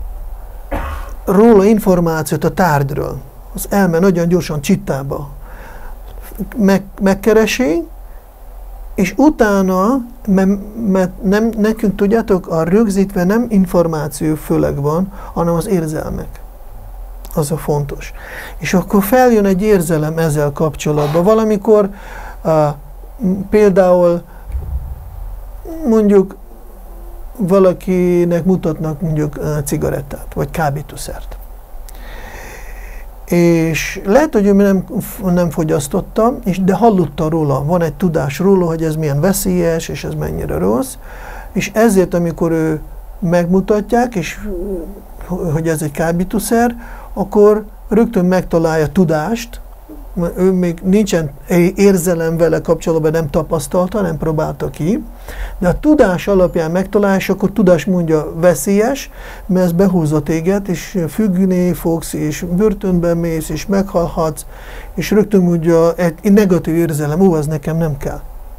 róla információt a tárgyról. Az elme nagyon gyorsan csittába meg, megkeresi, és utána, mert nem, nekünk tudjátok, a rögzítve nem információ főleg van, hanem az érzelmek. Az a fontos. És akkor feljön egy érzelem ezzel kapcsolatban. Valamikor uh, például mondjuk valakinek mutatnak mondjuk uh, cigarettát, vagy kábítószert. És lehet, hogy ő nem, nem fogyasztotta, és de hallotta róla, van egy tudás róla, hogy ez milyen veszélyes, és ez mennyire rossz, és ezért, amikor ő megmutatják, és hogy ez egy kábítószer, akkor rögtön megtalálja tudást, mert ő még nincsen érzelem vele kapcsolatban, nem tapasztalta, nem próbálta ki, de a tudás alapján megtalálja, és akkor tudás mondja veszélyes, mert ez behúzza téged, és függni fogsz, és börtönben mész, és meghalhatsz, és rögtön mondja egy negatív érzelem, ó, ez nekem nem kell.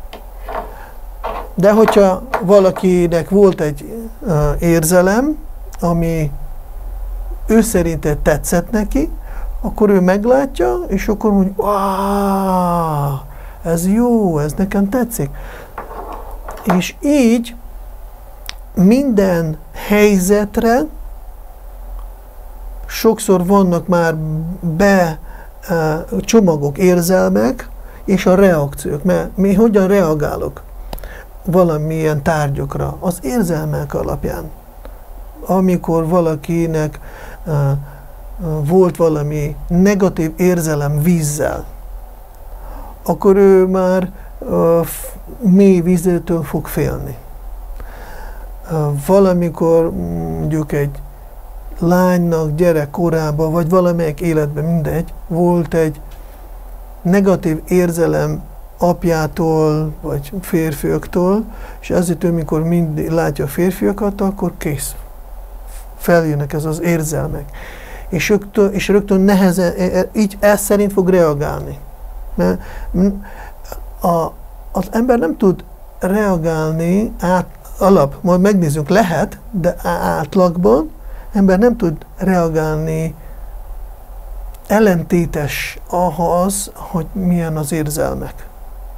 De hogyha valakinek volt egy uh, érzelem, ami ő szerinte tetszett neki, akkor ő meglátja, és akkor mondja, wow, ez jó, ez nekem tetszik. És így minden helyzetre sokszor vannak már be uh, csomagok, érzelmek, és a reakciók. Mert mi hogyan reagálok valamilyen tárgyakra? Az érzelmek alapján. Amikor valakinek uh, volt valami negatív érzelem vízzel, akkor ő már uh, mély víztől fog félni. Uh, valamikor mondjuk egy lánynak gyerekkorában, vagy valamelyik életben, mindegy, volt egy negatív érzelem apjától, vagy férfiaktól, és ezért ő, mikor mindig látja a férfiakat, akkor kész. Feljönnek ez az érzelmek. És rögtön, és rögtön nehezen, így ez szerint fog reagálni. Mert a, az ember nem tud reagálni át, alap, majd megnézzük, lehet, de átlagban ember nem tud reagálni ellentétes ahhoz, hogy milyen az érzelmek.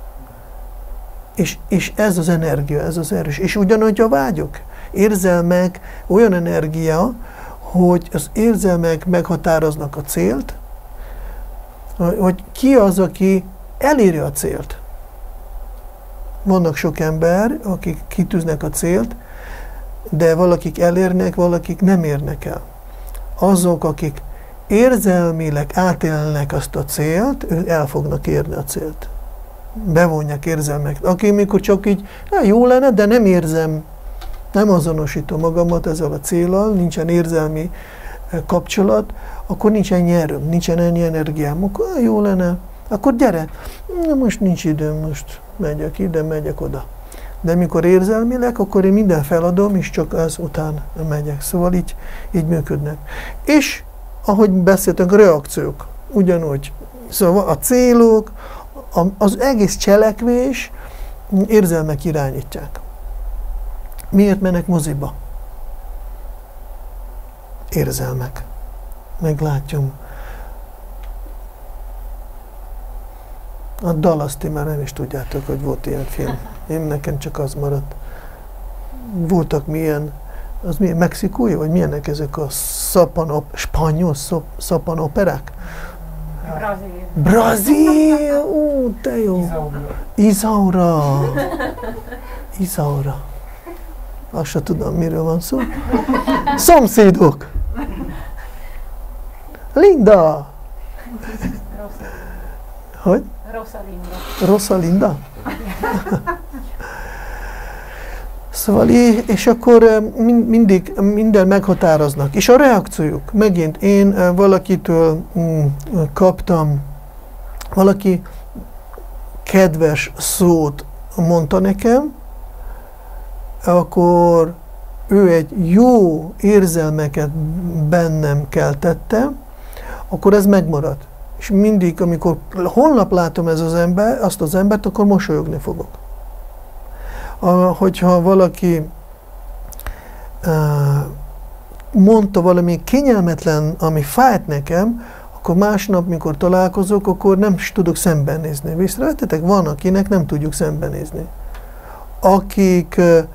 És, és ez az energia, ez az erős. És ugyanúgy a vágyok. Érzelmek olyan energia, hogy az érzelmek meghatároznak a célt, hogy ki az, aki eléri a célt. Vannak sok ember, akik kitűznek a célt, de valakik elérnek, valakik nem érnek el. Azok, akik érzelmileg átélnek azt a célt, ők el fognak érni a célt. Bevonják érzelmek. Aki mikor csak így, na, jó lenne, de nem érzem, nem azonosítom magamat ezzel a céllal, nincsen érzelmi kapcsolat, akkor nincsen ennyi erőm, nincsen ennyi energiám, akkor jó lenne, akkor gyere, na, most nincs időm, most megyek ide, megyek oda. De mikor érzelmileg, akkor én minden feladom, és csak az után megyek. Szóval így, így működnek. És, ahogy beszéltünk, reakciók, ugyanúgy. Szóval a célok, az egész cselekvés érzelmek irányítják. Miért mennek moziba? Érzelmek. Meglátjam. A Dallas-ti már nem is tudjátok, hogy volt ilyen film. Én nekem csak az maradt. Voltak milyen, az milyen, mexikói, vagy milyenek ezek a szapan, spanyol szapanoperák? Brazil. Brazil! Ó, te jó! Isaura! Isaura. Azt se tudom, miről van szó. Szomszédok! Linda! Hogy? Rosalinda. Rosalinda? Szóval, és akkor mindig minden meghatároznak. És a reakciójuk, megint én valakitől kaptam, valaki kedves szót mondta nekem, akkor ő egy jó érzelmeket bennem keltette, akkor ez megmarad. És mindig, amikor holnap látom ez az ember, azt az embert, akkor mosolyogni fogok. A, hogyha valaki uh, mondta valami kényelmetlen, ami fájt nekem, akkor másnap, mikor találkozok, akkor nem is tudok szembenézni. Észrevettetek? Van, akinek nem tudjuk szembenézni. Akiktől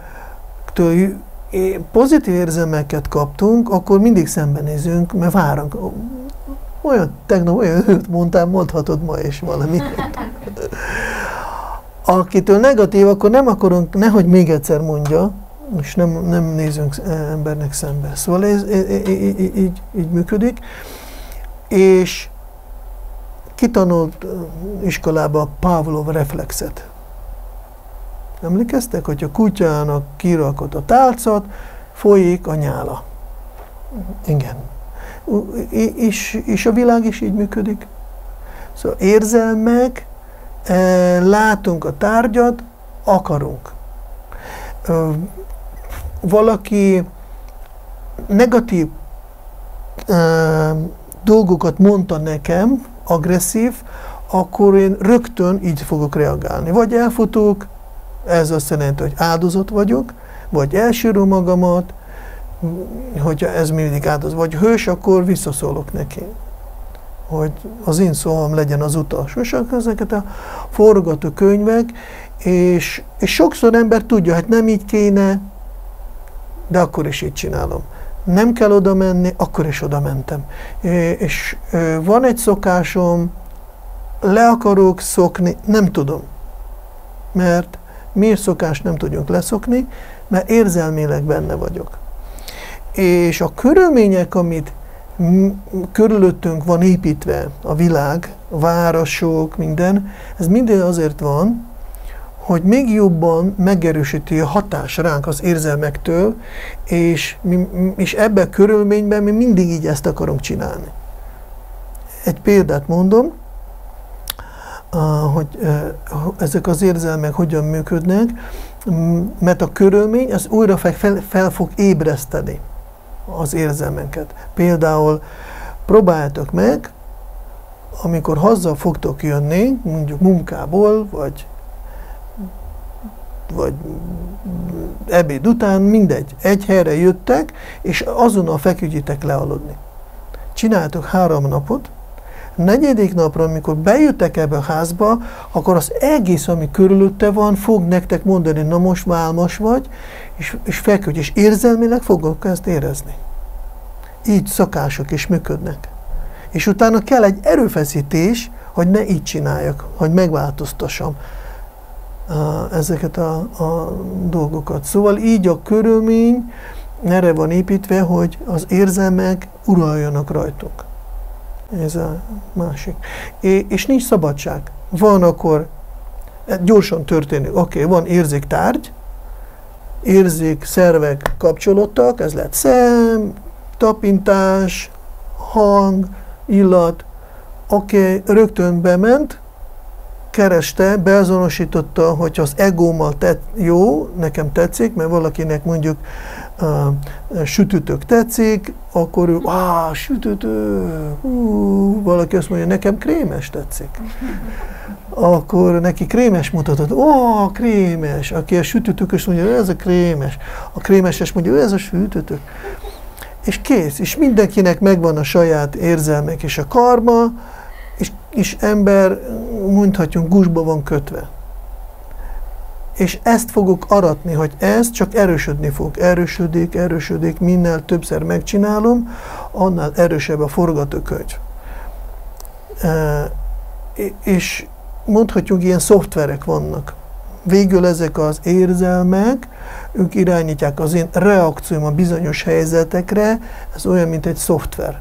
pozitív érzelmeket kaptunk, akkor mindig szembenézünk, mert várunk. Olyan tegnap, olyan őt mondtál, mondhatod ma is valamit. Akitől negatív, akkor nem akarunk, nehogy még egyszer mondja, és nem, nem nézünk embernek szembe. Szóval ez így, így, így működik. És kitanult iskolába a Pavlov reflexet. Emlékeztek, hogy a kutyának kirakott a tálcat, folyik a nyála. Igen. És, és a világ is így működik. Szóval érzelmek, látunk a tárgyat, akarunk. Valaki negatív dolgokat mondta nekem, agresszív, akkor én rögtön így fogok reagálni. Vagy elfutok, ez azt jelenti, hogy áldozat vagyok, vagy elsírom magamat, hogyha ez mindig áldozat, vagy hős, akkor visszaszólok neki. Hogy az én szavam legyen az utas. És ezeket a forgatókönyvek, és, és sokszor ember tudja, hát nem így kéne, de akkor is így csinálom. Nem kell oda menni, akkor is oda mentem. És van egy szokásom, le akarok szokni, nem tudom. Mert miért szokást nem tudjunk leszokni? Mert érzelmileg benne vagyok. És a körülmények, amit körülöttünk van építve, a világ, a városok, minden, ez minden azért van, hogy még jobban megerősíti a hatás ránk az érzelmektől, és, mi, és ebben a körülményben mi mindig így ezt akarunk csinálni. Egy példát mondom, hogy ezek az érzelmek hogyan működnek, mert a körülmény az újra fel, fel fog ébreszteni az érzelmeket. Például próbáljátok meg, amikor haza fogtok jönni, mondjuk munkából, vagy, vagy ebéd után, mindegy, egy helyre jöttek, és azonnal feküdjetek le aludni. Csináltok három napot, negyedik napra, amikor bejöttek ebbe a házba, akkor az egész, ami körülötte van, fog nektek mondani, na most válmas vagy, és, és feküdj, és érzelmileg fogok ezt érezni. Így szakások is működnek. És utána kell egy erőfeszítés, hogy ne így csináljak, hogy megváltoztassam uh, ezeket a, a dolgokat. Szóval így a körülmény erre van építve, hogy az érzelmek uraljanak rajtunk. Ez a másik. É, és nincs szabadság. Van akkor, gyorsan történik, oké, okay, van érzéktárgy, érzék szervek kapcsolódtak, ez lehet szem, tapintás, hang, illat, oké, okay, rögtön bement, kereste, beazonosította, hogy az egómmal tett, jó, nekem tetszik, mert valakinek mondjuk uh, sütőtök tetszik, akkor ő, ah, sütőtök, uh, valaki azt mondja, nekem krémes tetszik. Akkor neki krémes mutatott, ó, oh, krémes, aki a sütőtökös mondja, ez a krémes, a krémeses mondja, ez a sütőtök. És kész, és mindenkinek megvan a saját érzelmek és a karma, és, és ember, mondhatjunk, gúzsba van kötve. És ezt fogok aratni, hogy ez csak erősödni fog. Erősödik, erősödik, minél többször megcsinálom, annál erősebb a forgatókönyv. E, és mondhatjuk, ilyen szoftverek vannak. Végül ezek az érzelmek, ők irányítják az én reakcióm a bizonyos helyzetekre, ez olyan, mint egy szoftver.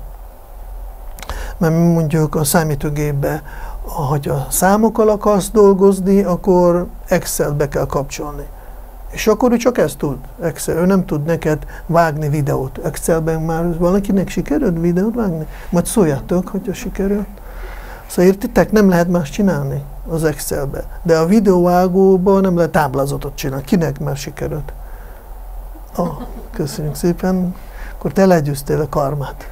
Mert mondjuk a számítógépbe, ha a számokkal akarsz dolgozni, akkor Excelbe kell kapcsolni. És akkor ő csak ezt tud, Excel. Ő nem tud neked vágni videót. Excelben már valakinek sikerült videót vágni? Majd szóljátok, hogyha sikerült. Szóval értitek, nem lehet más csinálni az Excelbe. De a videóvágóban nem lehet táblázatot csinálni. Kinek már sikerült? Ah, köszönjük szépen. Akkor te legyőztél a karmát.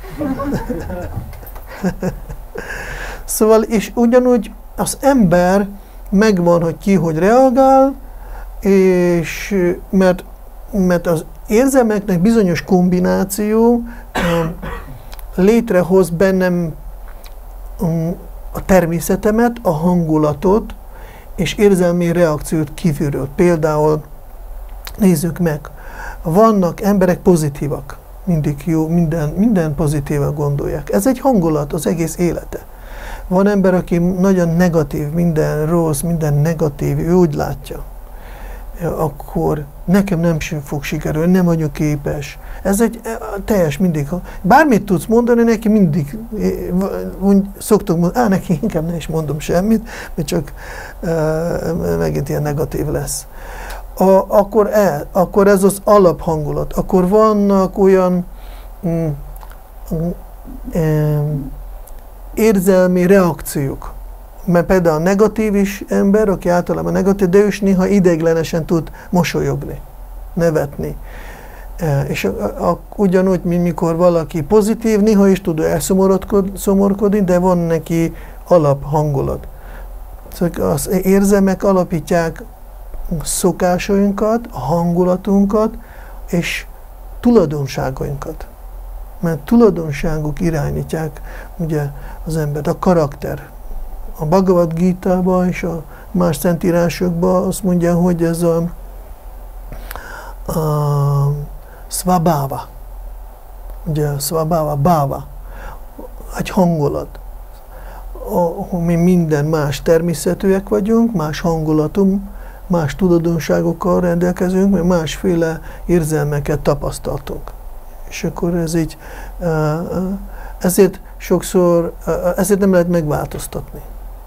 Szóval, és ugyanúgy az ember megvan, hogy ki hogy reagál, és mert, mert az érzelmeknek bizonyos kombináció létrehoz bennem a természetemet, a hangulatot és érzelmi reakciót kívülről. Például nézzük meg, vannak emberek pozitívak, mindig jó, minden, minden pozitívan gondolják. Ez egy hangulat az egész élete. Van ember, aki nagyon negatív, minden rossz, minden negatív, ő úgy látja. Akkor nekem nem fog sikerülni, nem vagyok képes. Ez egy teljes mindig, bármit tudsz mondani, neki mindig, úgy szoktuk mondani, á, neki inkább ne is mondom semmit, mert csak uh, megint ilyen negatív lesz. A, akkor, el, akkor ez az alaphangulat. Akkor vannak olyan mm, mm, érzelmi reakciók. Mert például a negatív is ember, aki általában negatív, de ő is néha ideiglenesen tud mosolyogni, nevetni. E, és a, a, ugyanúgy, mint mikor valaki pozitív, néha is tud elszomorkodni, de van neki alaphangulat. Szóval az érzelmek alapítják szokásainkat, a hangulatunkat és tulajdonságainkat. Mert tulajdonságok irányítják ugye, az embert, a karakter. A Bhagavad Gita-ban és a más szentírásokban azt mondja, hogy ez a, a svabhava, ugye a svabhava, bhava, egy hangulat. A, mi minden más természetűek vagyunk, más hangulatunk, más tulajdonságokkal rendelkezünk, mert másféle érzelmeket tapasztaltunk. És akkor ez így, ezért sokszor, ezért nem lehet megváltoztatni.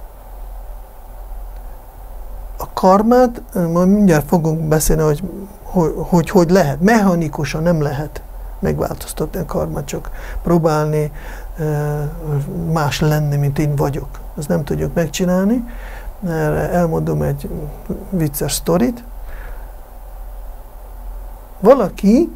A karmát, majd mindjárt fogunk beszélni, hogy hogy, hogy hogy lehet. Mechanikusan nem lehet megváltoztatni a karmát, csak próbálni más lenni, mint én vagyok. Ezt nem tudjuk megcsinálni. Elmondom egy vicces sztorit. Valaki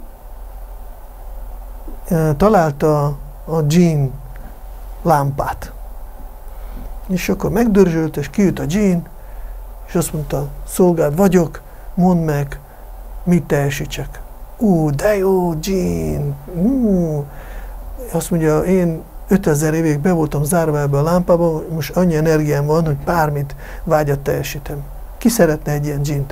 találta a dzsín lámpát. És akkor megdörzsölt, és kijött a dzsín, és azt mondta, szolgád vagyok, mondd meg, mit teljesítsek. Ú, de jó, dzsín! Ú. Azt mondja, én ötezer évig be voltam zárva ebbe a lámpába, most annyi energiám van, hogy bármit vágyat teljesítem. Ki szeretne egy ilyen dzsint?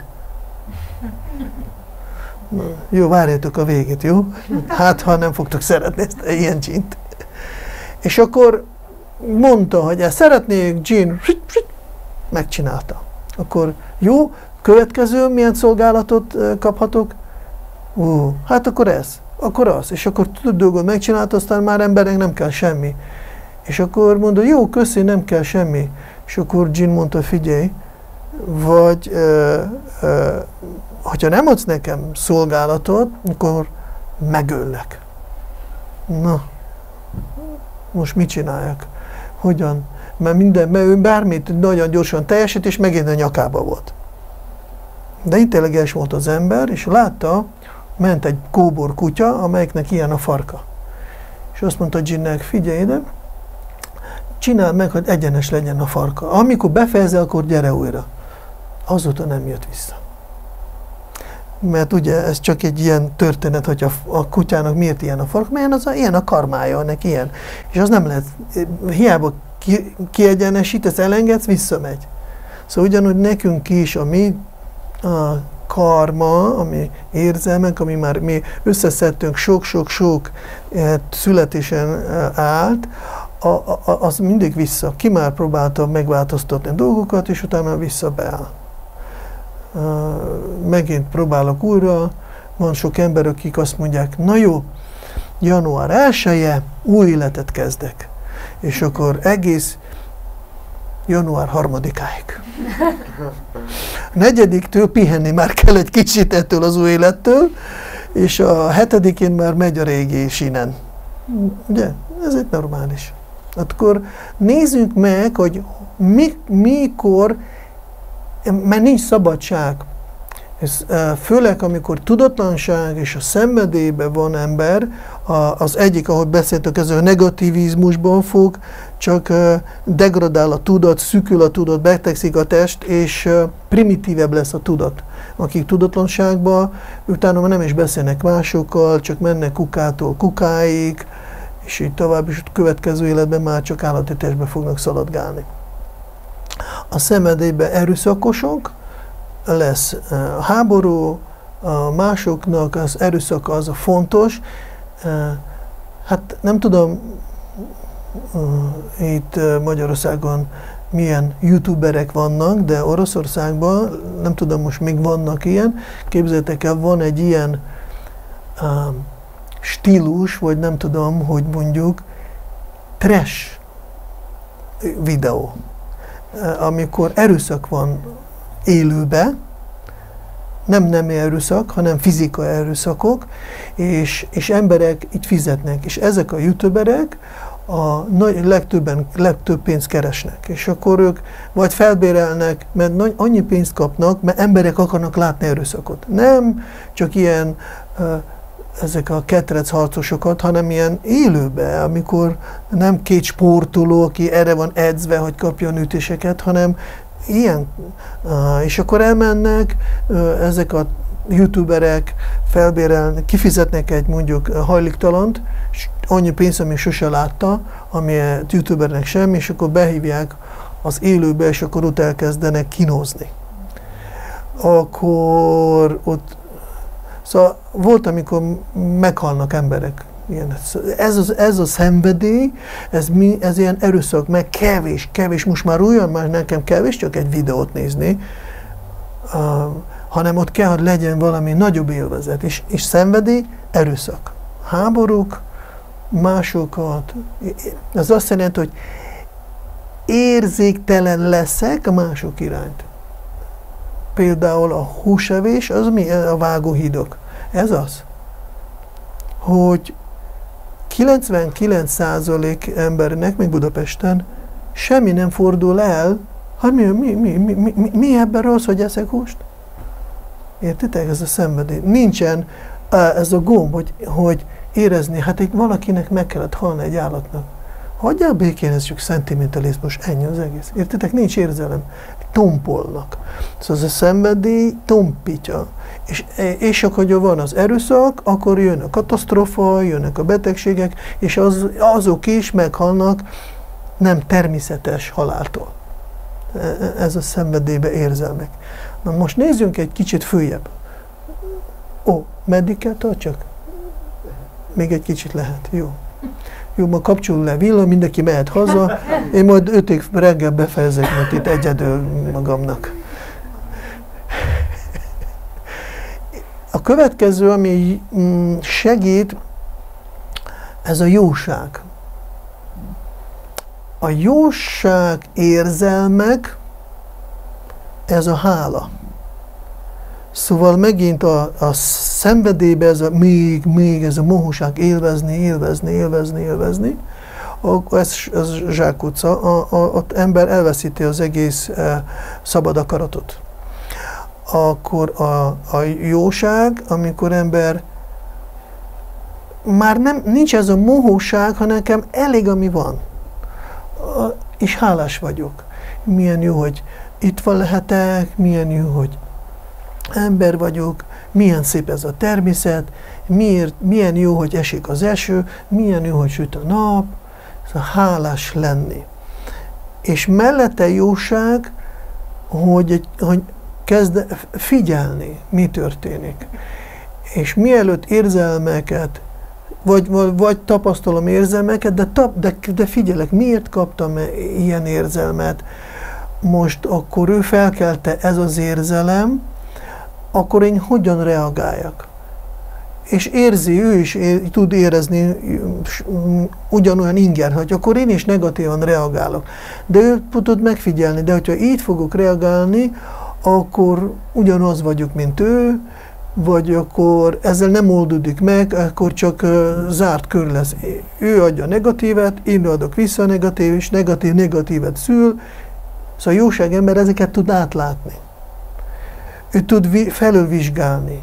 Na, jó, várjátok a végét, jó? Hát, ha nem fogtok szeretni ezt a ilyen dzsint. És akkor mondta, hogy ezt szeretnék, dzsin, megcsinálta. Akkor jó, következő milyen szolgálatot kaphatok? Ú, hát akkor ez, akkor az. És akkor több dolgot megcsinálta, aztán már embernek nem kell semmi. És akkor mondta, jó, köszi, nem kell semmi. És akkor dzsin mondta, figyelj, vagy ö, ö, hogyha nem adsz nekem szolgálatot, akkor megöllek. Na, most mit csináljak? Hogyan? Mert minden, mert ő bármit nagyon gyorsan teljesít, és megint a nyakába volt. De intelligens volt az ember, és látta, ment egy kóbor kutya, amelyiknek ilyen a farka. És azt mondta dzsinnek, figyelj ide, csináld meg, hogy egyenes legyen a farka. Amikor befejezel, akkor gyere újra. Azóta nem jött vissza. Mert ugye ez csak egy ilyen történet, hogy a, a kutyának miért ilyen a farka, mert az a, ilyen a karmája, ennek ilyen. És az nem lehet, hiába ki, kiegyenesítesz, elengedsz, visszamegy. Szóval ugyanúgy nekünk is a mi a karma, ami érzelmek, ami már mi összeszedtünk sok-sok-sok születésen állt, a, a, az mindig vissza. Ki már próbálta megváltoztatni a dolgokat, és utána vissza beáll. Uh, megint próbálok újra, van sok ember, akik azt mondják, na jó, január elseje, új életet kezdek. És akkor egész január harmadikáig. A negyediktől pihenni már kell egy kicsit ettől az új élettől, és a hetedikén már megy a régi sínen. Ugye? Ez egy normális. Akkor nézzük meg, hogy mi, mikor, mert nincs szabadság. Ez, főleg, amikor tudatlanság és a szenvedélyben van ember, az egyik, ahogy beszéltük, ez a negativizmusban fog, csak degradál a tudat, szűkül a tudat, betegszik a test, és primitívebb lesz a tudat. Akik tudatlanságban, utána már nem is beszélnek másokkal, csak mennek kukától kukáig, és így tovább, és a következő életben már csak állati testbe fognak szaladgálni. A szenvedélyben erőszakosok, lesz a háború, a másoknak az erőszak az a fontos. Hát nem tudom, itt Magyarországon milyen youtuberek vannak, de Oroszországban, nem tudom, most még vannak ilyen, képzeljétek el, van egy ilyen um, stílus, vagy nem tudom, hogy mondjuk trash videó, amikor erőszak van élőbe, nem nemi erőszak, hanem fizikai erőszakok, és, és emberek így fizetnek, és ezek a youtuberek a legtöbben, legtöbb pénzt keresnek, és akkor ők vagy felbérelnek, mert annyi pénzt kapnak, mert emberek akarnak látni erőszakot. Nem csak ilyen ezek a ketrec harcosokat, hanem ilyen élőbe, amikor nem két sportoló, aki erre van edzve, hogy kapjon ütéseket, hanem ilyen. És akkor elmennek ezek a youtuberek, felbérelnek, kifizetnek egy mondjuk hajléktalant, és annyi pénzt, ami sose látta, ami a youtubernek semmi, és akkor behívják az élőbe, és akkor ott elkezdenek kínozni. Akkor ott, szóval volt, amikor meghalnak emberek. Ilyen. Ez, az, ez a szenvedély, ez, mi, ez ilyen erőszak, meg kevés, kevés, most már olyan, már nekem kevés csak egy videót nézni, uh, hanem ott kell, hogy legyen valami nagyobb élvezet, és, és szenvedély, erőszak. Háborúk, másokat, ez azt jelenti, hogy érzéktelen leszek a mások iránt. Például a húsevés, az mi? A vágóhídok. Ez az, hogy kilencvenkilenc százalék embernek, még Budapesten, semmi nem fordul el, hát mi, mi, mi, mi, mi, mi ebben rossz, hogy eszek húst? Értitek? Ez a szenvedély. Nincsen ez a gomb, hogy, hogy érezni, hát egy valakinek meg kellett halni egy állatnak. Hagyjál békén, ez csak szentimentalizmus, ennyi az egész. Értitek? Nincs érzelem. Tompolnak. Szóval ez a szenvedély tompítja. És, és akkor, hogy van az erőszak, akkor jön a katasztrófa, jönnek a betegségek, és az, azok is meghalnak nem természetes haláltól. Ez a szenvedélybe érzelmek. Na most nézzünk egy kicsit följebb. Ó, meddig kell tartsak? Még egy kicsit lehet. Jó. Jó, ma kapcsolul le villa, mindenki mehet haza. Én majd ötig reggel befejezek, mert itt egyedül magamnak. A következő, ami segít, ez a jóság. A jóság érzelmek, ez a hála. Szóval megint a, a szenvedélybe ez a még, még ez a mohóság élvezni, élvezni, élvezni, élvezni, ez, ez zsákutca, a, a, ott ember elveszíti az egész e, szabad akaratot. Akkor a, a jóság, amikor ember már nem, nincs ez a mohóság, hanem nekem elég, ami van. A, és hálás vagyok. Milyen jó, hogy itt van lehetek, milyen jó, hogy ember vagyok, milyen szép ez a természet, miért, milyen jó, hogy esik az eső, milyen jó, hogy süt a nap, szóval hálás lenni. És mellette jóság, hogy, hogy kezd figyelni, mi történik. És mielőtt érzelmeket, vagy, vagy, vagy tapasztalom érzelmeket, de, tap, de, de figyelek, miért kaptam ilyen érzelmet, most akkor ő felkelte ez az érzelem, akkor én hogyan reagáljak? és érzi, ő is ér, tud érezni ugyanolyan inger, hogy akkor én is negatívan reagálok. De ő tud megfigyelni, de hogyha így fogok reagálni, akkor ugyanaz vagyok, mint ő, vagy akkor ezzel nem oldódik meg, akkor csak uh, zárt kör lesz. Ő adja negatívet, én adok vissza a negatív, és negatív negatívet szül. Szóval a jóság ember ezeket tud átlátni. Ő tud felülvizsgálni.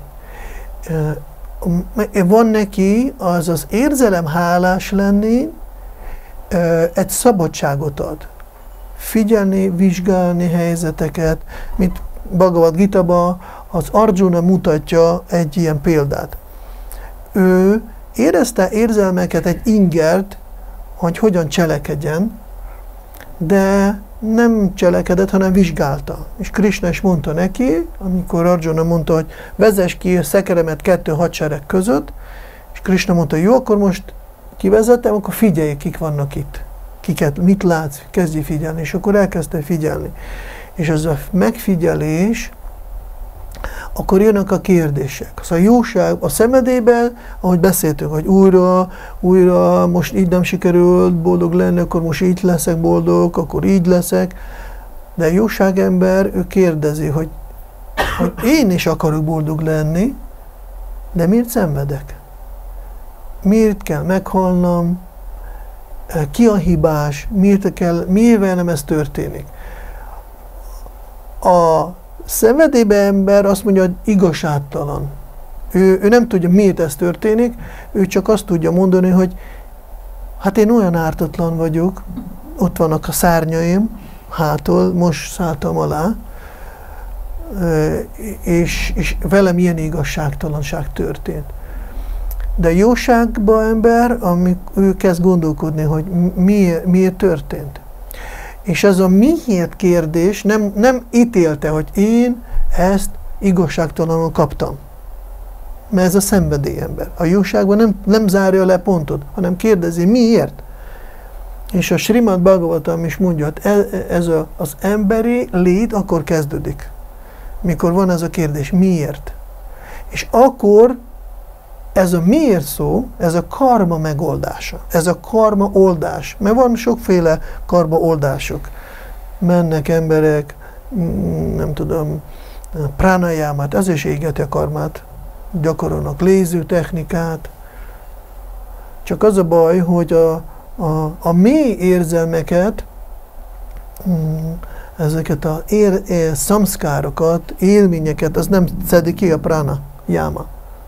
Uh, van neki az az érzelem hálás lenni, uh, egy szabadságot ad. Figyelni, vizsgálni helyzeteket, mint Bhagavad Gita-ba az Arjuna mutatja egy ilyen példát. Ő érezte érzelmeket, egy ingert, hogy hogyan cselekedjen, de nem cselekedett, hanem vizsgálta. És Krishna is mondta neki, amikor Arjuna mondta, hogy vezess ki a szekeremet kettő hadsereg között, és Krishna mondta, jó, akkor most kivezettem, akkor figyelj, kik vannak itt. Kiket, mit látsz, kezdj figyelni. És akkor elkezdte figyelni. És ez a megfigyelés, akkor jönnek a kérdések. Az a jóság a szenvedélyben, ahogy beszéltünk, hogy újra, újra, most így nem sikerült boldog lenni, akkor most így leszek boldog, akkor így leszek. De a jóságember, ő kérdezi, hogy, hogy én is akarok boldog lenni, de miért szenvedek? Miért kell meghalnom? Ki a hibás? Miért kell, miért velem ez történik? A szenvedélybe ember azt mondja, hogy igazságtalan. Ő, ő nem tudja, miért ez történik, ő csak azt tudja mondani, hogy hát én olyan ártatlan vagyok, ott vannak a szárnyaim, hátul, most szálltam alá, és, és velem ilyen igazságtalanság történt. De jóságba ember, amikor ő kezd gondolkodni, hogy miért, miért történt. És ez a miért kérdés nem, nem ítélte, hogy én ezt igazságtalanul kaptam. Mert ez a szenvedélyember. A jóságban nem, nem zárja le pontot, hanem kérdezi, miért? És a Srimad Bhagavatam is mondja, hogy ez, ez a, az emberi lét akkor kezdődik. Mikor van ez a kérdés, miért? És akkor ez a miért szó, ez a karma megoldása, ez a karma oldás. Mert van sokféle karma oldások. Mennek emberek, nem tudom, pránajámát, ez is égeti a karmát, gyakorolnak léző technikát. Csak az a baj, hogy a, a, a mély érzelmeket, ezeket a ér, ér, szamszkárokat, élményeket, az nem szedi ki a prána jáma.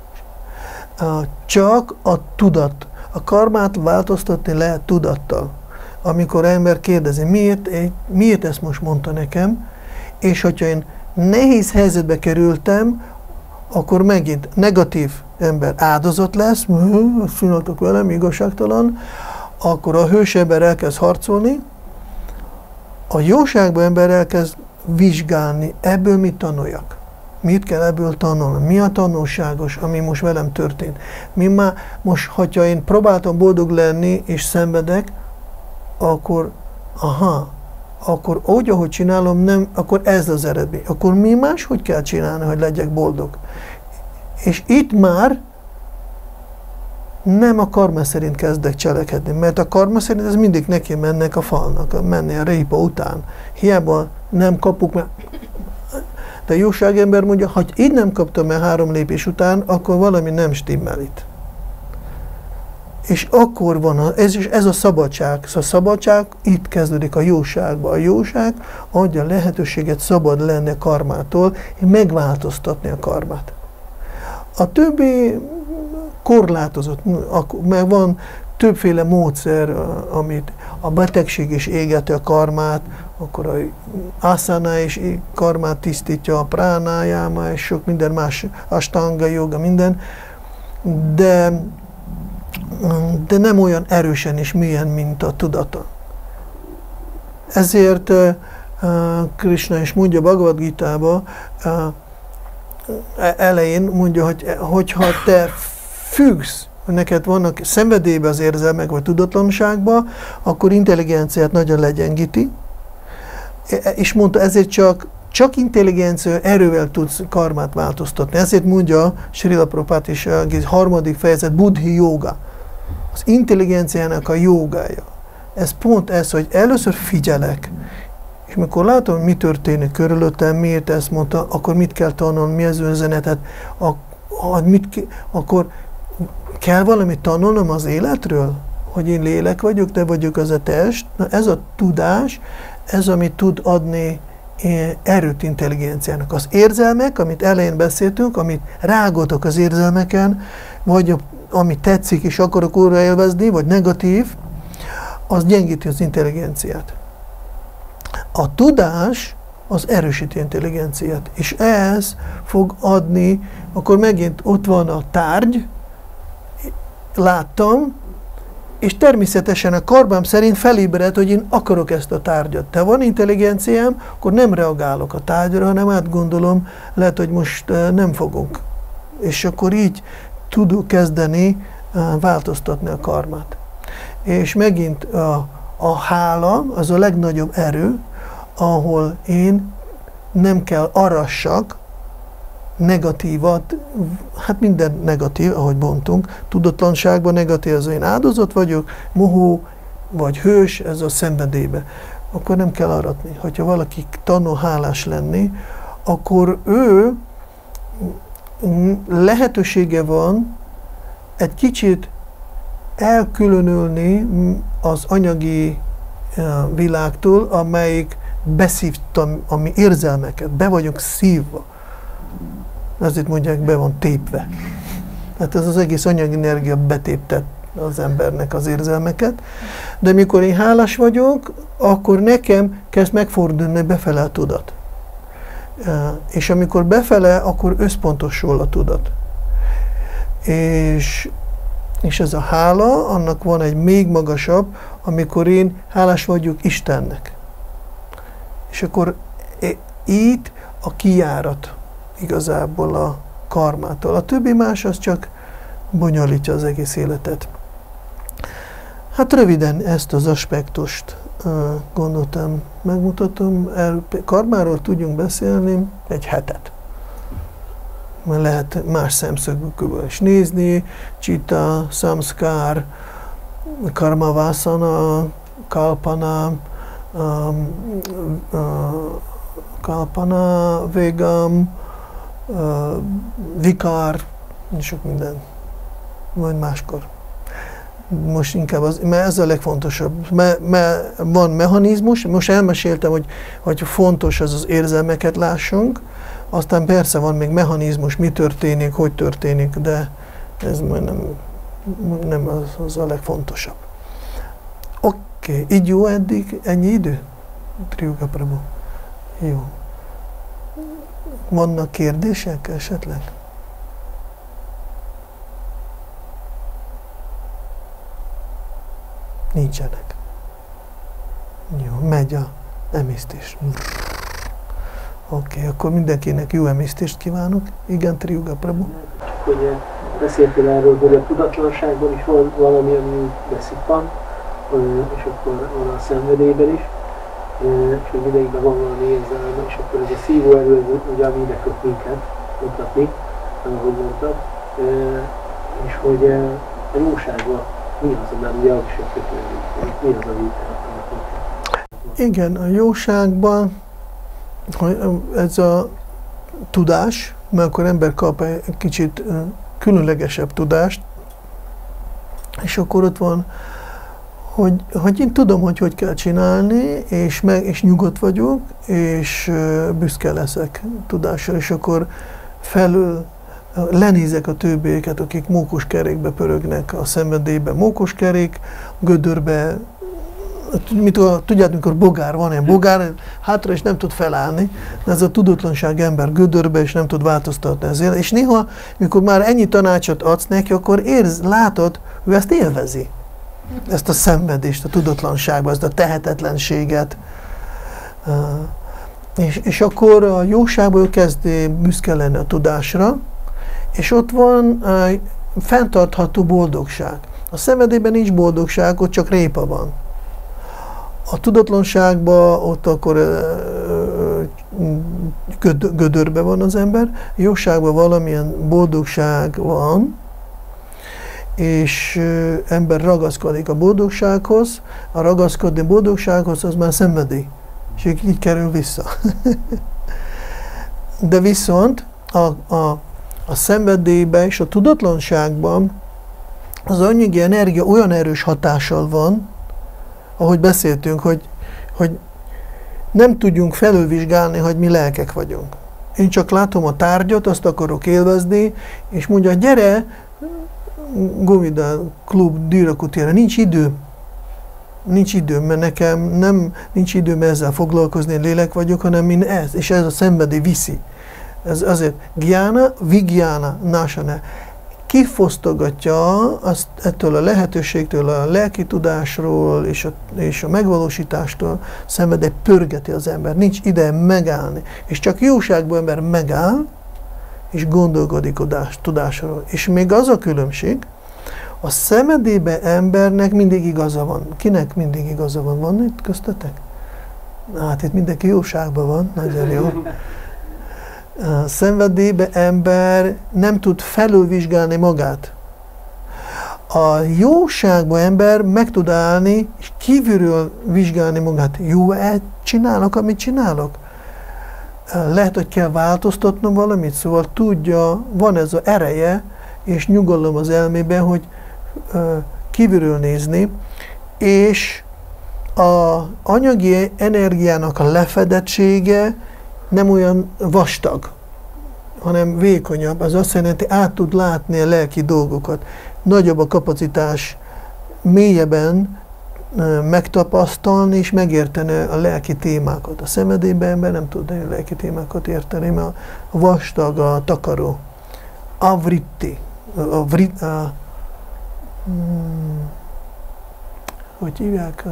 Csak a tudat. A karmát változtatni lehet tudattal. Amikor ember kérdezi, miért, miért ezt most mondta nekem, és hogyha én nehéz helyzetbe kerültem, akkor megint negatív ember áldozat lesz, azt csináltak velem, igazságtalan, akkor a hős ember elkezd harcolni, a jóságban ember elkezd vizsgálni, ebből mit tanuljak. Mit kell ebből tanulni? Mi a tanulságos, ami most velem történt? Mi már most, hogyha én próbáltam boldog lenni, és szenvedek, akkor, aha, akkor úgy, ahogy csinálom, nem, akkor ez az eredmény. Akkor mi máshogy kell csinálni, hogy legyek boldog? És itt már nem a karma szerint kezdek cselekedni, mert a karma szerint ez mindig neki mennek a falnak, menni a répa után. Hiába nem kapuk, mert de a jóságember mondja, ha így nem kaptam el három lépés után, akkor valami nem stimmel itt. És akkor van, a, ez, ez a szabadság. Szóval a szabadság itt kezdődik a jóságba. A jóság adja lehetőséget szabad lenni a karmától, és megváltoztatni a karmát. A többi korlátozott, mert van többféle módszer, amit a betegség is égeti a karmát, akkor a asana is karmát tisztítja, a pránájáma és sok minden más, astanga, joga, minden, de, de nem olyan erősen és mélyen, mint a tudata. Ezért uh, Krishna is mondja Bhagavad Gita-ba, uh, elején mondja, hogy hogyha te függsz, hogy neked vannak szenvedélybe az érzelmek, vagy tudatlanságba, akkor intelligenciát nagyon legyengíti, és mondta, ezért csak csak intelligencia erővel tudsz karmát változtatni. Ezért mondja Srila Prabhupád is a harmadik fejezet, buddhi jóga. Az intelligenciának a jogája. Ez pont ez, hogy először figyelek, és mikor látom, hogy mi történik körülöttem, miért ezt mondta, akkor mit kell tanulni, mi az üzenetet, a, a, mit, akkor kell valamit tanulnom az életről, hogy én lélek vagyok, te vagyok az a test. Na ez a tudás, ez, amit tud adni erőt intelligenciának. Az érzelmek, amit elején beszéltünk, amit rágatok az érzelmeken, vagy ami tetszik és akarok újra élvezni, vagy negatív, az gyengíti az intelligenciát. A tudás az erősíti intelligenciát, és ez fog adni, akkor megint ott van a tárgy, láttam, és természetesen a karbám szerint felébred, hogy én akarok ezt a tárgyat. Te van intelligenciám, akkor nem reagálok a tárgyra, hanem átgondolom, lehet, hogy most nem fogok. És akkor így tudok kezdeni változtatni a karmát. És megint a, a hála, az a legnagyobb erő, ahol én nem kell arassak, negatívat, hát minden negatív, ahogy mondtunk, tudatlanságban negatív, az én áldozat vagyok, mohó vagy hős, ez a szenvedélybe. Akkor nem kell aratni. Hogyha valaki tanul hálás lenni, akkor ő lehetősége van egy kicsit elkülönülni az anyagi világtól, amelyik beszívtam a mi érzelmeket, be vagyunk szívva. Azért mondják, be van tépve. Hát ez az egész anyagi energia betépte az embernek az érzelmeket. De mikor én hálás vagyok, akkor nekem kezd megfordulni befele a tudat. És amikor befele, akkor összpontosul a tudat. És, és ez a hála, annak van egy még magasabb, amikor én hálás vagyok Istennek. És akkor itt a kijárat igazából a karmától. A többi más az csak bonyolítja az egész életet. Hát röviden ezt az aspektust uh, gondoltam, megmutatom. El, karmáról tudjunk beszélni egy hetet. Mert lehet más szemszögből is nézni, Chitta, Samskar, Karmavasana, Kalpana, um, uh, Kalpana, Végam, uh, Vikár, sok minden, majd máskor. Most inkább az, mert ez a legfontosabb, mert, mert van mechanizmus, most elmeséltem, hogy, hogy fontos az az érzelmeket lássunk, aztán persze van még mechanizmus, mi történik, hogy történik, de ez majd nem, nem az, az a legfontosabb. Oké, okay. Így jó eddig? Ennyi idő? Triuka Prabhu. Jó. Vannak kérdések esetleg? Nincsenek. Jó, megy a emésztés. Oké, okay, akkor mindenkinek jó emésztést kívánok. Igen, Triuka Prabhu. Hogy beszéltél erről, hogy a tudatlanságban is van valami, ami beszippan, és akkor van a szenvedélyben is, és hogy mindegyikben van valami érzelme, és akkor ez a szívóerő, ugye, ami ide köt minket, mutatni, ahogy mondtad, és hogy a jóságban mi az, mert ugye az is a kötődik, mi az, ami igen, a jóságban ez a tudás, mert akkor ember kap egy kicsit különlegesebb tudást, és akkor ott van, hogy, hogy én tudom, hogy hogy kell csinálni, és, meg, és nyugodt vagyok, és büszke leszek tudással, és akkor felül lenézek a többieket, akik mókuskerékbe pörögnek, a szenvedélyben mókuskerék, gödörbe, mit, tudjátok, amikor bogár van, ilyen bogár, hátra és nem tud felállni, ez a tudatlanság ember gödörbe, és nem tud változtatni ezért. És néha, mikor már ennyi tanácsot adsz neki, akkor érz, látod, ő ezt élvezi. Ezt a szenvedést, a tudatlanságba, ezt a tehetetlenséget. És, és akkor a jóságból kezd büszke lenni a tudásra, és ott van a fenntartható boldogság. A szenvedélyben nincs boldogság, ott csak répa van. A tudatlanságban ott akkor göd, gödörben van az ember, jóságban valamilyen boldogság van, és ö, ember ragaszkodik a boldogsághoz, a ragaszkodni a boldogsághoz az már szenvedély, és így, így kerül vissza. De viszont a, a, a szenvedélyben és a tudatlanságban az anyagi energia olyan erős hatással van, ahogy beszéltünk, hogy, hogy nem tudjunk felülvizsgálni, hogy mi lelkek vagyunk. Én csak látom a tárgyat, azt akarok élvezni, és mondja, gyere, Govida klub Dírakutira, nincs időm. Nincs időm, mert nekem nem, nincs időm ezzel foglalkozni, én lélek vagyok, hanem én ez, és ez a szenvedély viszi. Ez azért Gyána, Vigyána, Násana. Kifosztogatja azt ettől a lehetőségtől, a lelki tudásról és a, és a megvalósítástól, szenvedély pörgeti az ember. Nincs ideje megállni. És csak jóságban ember megáll, és gondolkodik a tudásról. És még az a különbség, a szenvedélyben embernek mindig igaza van. Kinek mindig igaza van? Van itt köztetek? Hát itt mindenki jóságban van, nagyon jó. A szenvedélyben ember nem tud felülvizsgálni magát. A jóságban ember meg tud állni, és kívülről vizsgálni magát. Jó-e csinálok, amit csinálok? Lehet, hogy kell változtatnom valamit, szóval tudja, van ez az ereje, és nyugalom az elmében, hogy kívülről nézni, és az anyagi energiának a lefedettsége nem olyan vastag, hanem vékonyabb. Az azt jelenti, át tud látni a lelki dolgokat. Nagyobb a kapacitás mélyebben megtapasztalni és megérteni a lelki témákat. A szenvedélyben ember nem tud a lelki témákat érteni, mert a vastag, a takaró. Avritti. A vrit, a, hmm, hogy hívják?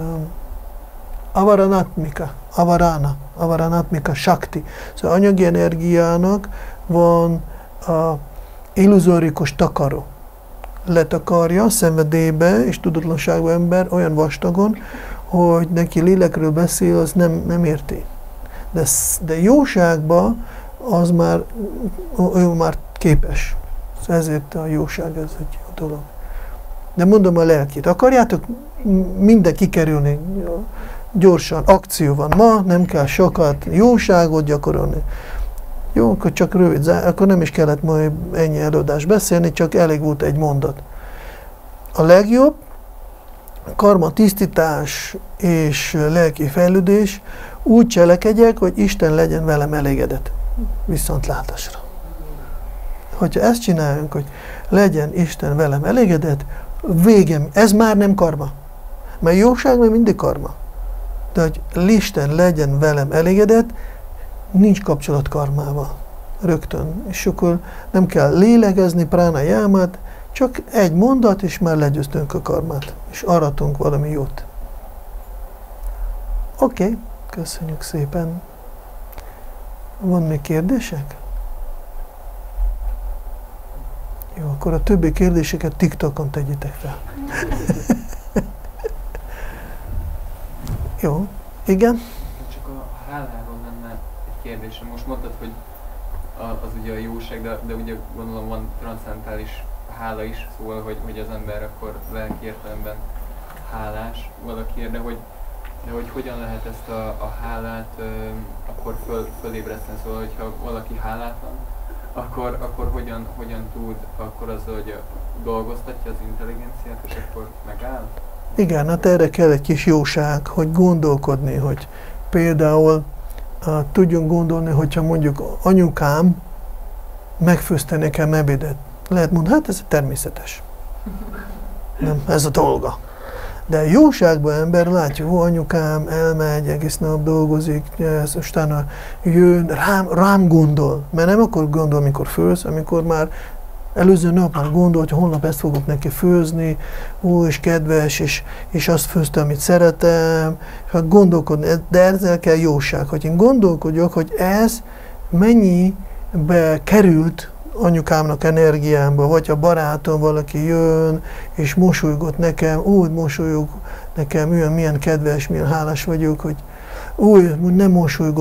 Avaranatmika. Avarana. Avaranatmika Shakti. Szóval anyagi energiának van a illuzórikus takaró. Letakarja szenvedélybe és tudatlanságban ember olyan vastagon, hogy neki lélekről beszél, az nem, nem érti. De, de jóságban az már, ő már képes. Szóval ezért a jóság ez egy jó dolog. De mondom a lelkit. Akarjátok minden kikerülni? Gyorsan, akció van ma, nem kell sokat jóságot gyakorolni. Jó, akkor csak rövid, akkor nem is kellett majd ennyi előadást beszélni, csak elég volt egy mondat. A legjobb karma tisztítás és lelki fejlődés, úgy cselekedjek, hogy Isten legyen velem elégedett. Viszontlátásra. Hogyha ezt csináljunk, hogy legyen Isten velem elégedett, végem, ez már nem karma. Mert jóság még mindig karma. De hogy Isten legyen velem elégedett, nincs kapcsolat karmával. Rögtön. És akkor nem kell lélegezni pránajámát, csak egy mondat, és már legyőztünk a karmát. És aratunk valami jót. Oké, okay, köszönjük szépen. Van még kérdések? Jó, akkor a többi kérdéseket TikTokon tegyétek fel. Jó, igen? Csak a háláról lenne egy kérdésem. Most mondtad, hogy az ugye a jóság, de, de ugye gondolom van transzcendentális hála is, szóval, hogy, hogy az ember akkor lelki értelemben hálás valakiért, de hogy, de hogy hogyan lehet ezt a, a hálát ö, akkor föl, fölébreszteni, szóval, hogyha valaki hálátlan, akkor, akkor hogyan, hogyan tud akkor azzal, hogy dolgoztatja az intelligenciát, és akkor megáll? Igen, hát erre kell egy kis jóság, hogy gondolkodni, hogy például uh, tudjunk gondolni, hogyha mondjuk anyukám megfőzte nekem ebédet. Lehet mondani, hát ez természetes. Nem, ez a dolga. De jóságban ember látja, hogy anyukám elmegy, egész nap dolgozik, ez, utána jön, rám, rám gondol. Mert nem akkor gondol, amikor főz, amikor már előző nap már gondolt, hogy holnap ezt fogok neki főzni, ó, és kedves, és, és azt főzte, amit szeretem, és hát gondolkodni, de ezzel kell jóság, hogy én gondolkodjak, hogy ez mennyibe került anyukámnak energiámba, vagy a barátom valaki jön, és mosolygott nekem, úgy mosolyog nekem, milyen, milyen kedves, milyen hálás vagyok, hogy úgy nem mosolygott,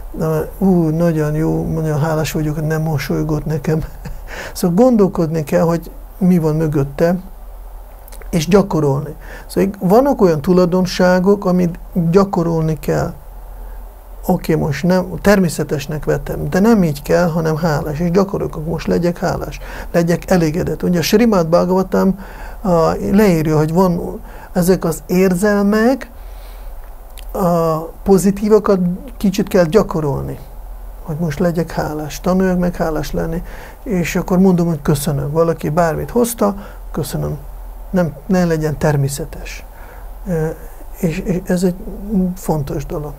ú, nagyon jó, nagyon hálás vagyok, hogy nem mosolygott nekem. Szóval gondolkodni kell, hogy mi van mögötte, és gyakorolni. Szóval vannak olyan tulajdonságok, amit gyakorolni kell. Oké, okay, most nem, természetesnek vettem, de nem így kell, hanem hálás, és gyakorolok, most legyek hálás, legyek elégedett. Ugye a Srimad Bhagavatam uh, leírja, hogy van ezek az érzelmek, a pozitívakat kicsit kell gyakorolni, hogy most legyek hálás, tanuljak meg hálás lenni, és akkor mondom, hogy köszönöm. Valaki bármit hozta, köszönöm. Nem, ne legyen természetes. Uh, és, és ez egy fontos dolog.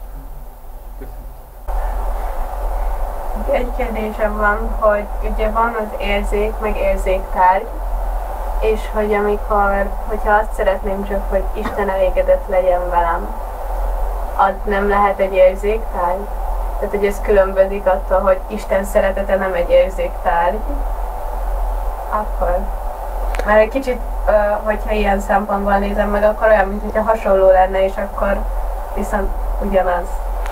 Egy kérdésem van, hogy ugye van az érzék, meg érzéktárgy, és hogy amikor, hogyha azt szeretném csak, hogy Isten elégedett legyen velem, az nem lehet egy érzéktárgy? Tehát, hogy ez különbözik attól, hogy Isten szeretete nem egy érzéktárgy. Akkor, mert egy kicsit, hogyha ilyen szempontból nézem meg, akkor olyan, mintha hasonló lenne, és akkor viszont ugyanaz.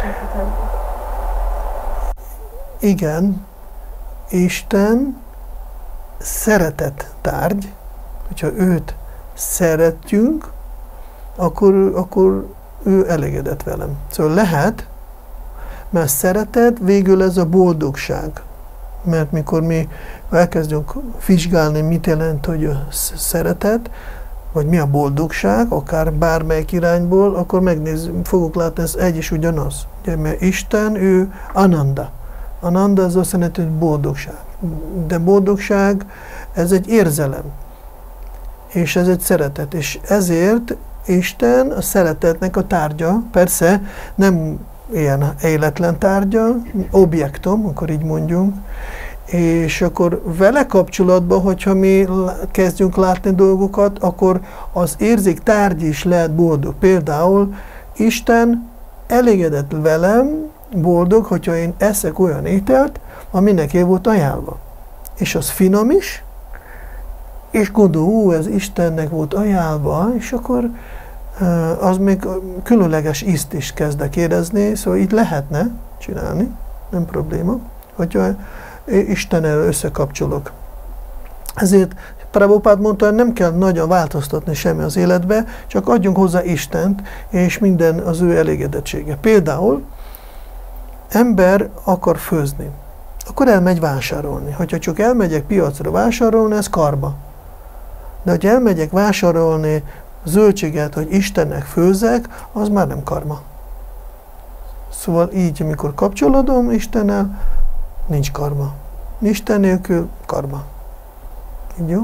Igen, Isten szeretett tárgy, hogyha őt szeretjünk, akkor, akkor ő elégedett velem. Szóval lehet, mert szeretet végül ez a boldogság. Mert mikor mi elkezdünk vizsgálni, mit jelent, hogy a szeretet, vagy mi a boldogság, akár bármelyik irányból, akkor megnézzük, fogok látni, ez egy is ugyanaz. Ugye, mert Isten, ő Ananda. Ananda az azt jelenti, hogy boldogság. De boldogság, ez egy érzelem. És ez egy szeretet. És ezért Isten a szeretetnek a tárgya, persze nem ilyen életlen tárgya, objektum, akkor így mondjunk, és akkor vele kapcsolatban, hogyha mi kezdjünk látni dolgokat, akkor az érzék tárgy is lehet boldog. Például Isten elégedett velem, boldog, hogyha én eszek olyan ételt, ami neki volt ajánlva. És az finom is, és gondolom, ó, ez Istennek volt ajánlva, és akkor az még különleges ízt is kezdek érezni, szóval így lehetne csinálni, nem probléma, hogyha Istennel összekapcsolok. Ezért Prabhupád mondta, hogy nem kell nagyon változtatni semmi az életbe, csak adjunk hozzá Istent, és minden az ő elégedettsége. Például ember akar főzni, akkor elmegy vásárolni. Hogyha csak elmegyek piacra vásárolni, ez karma. De hogyha elmegyek vásárolni zöldséget, hogy Istennek főzek, az már nem karma. Szóval így, amikor kapcsolódom Istennel, nincs karma. Isten nélkül karma. Így jó?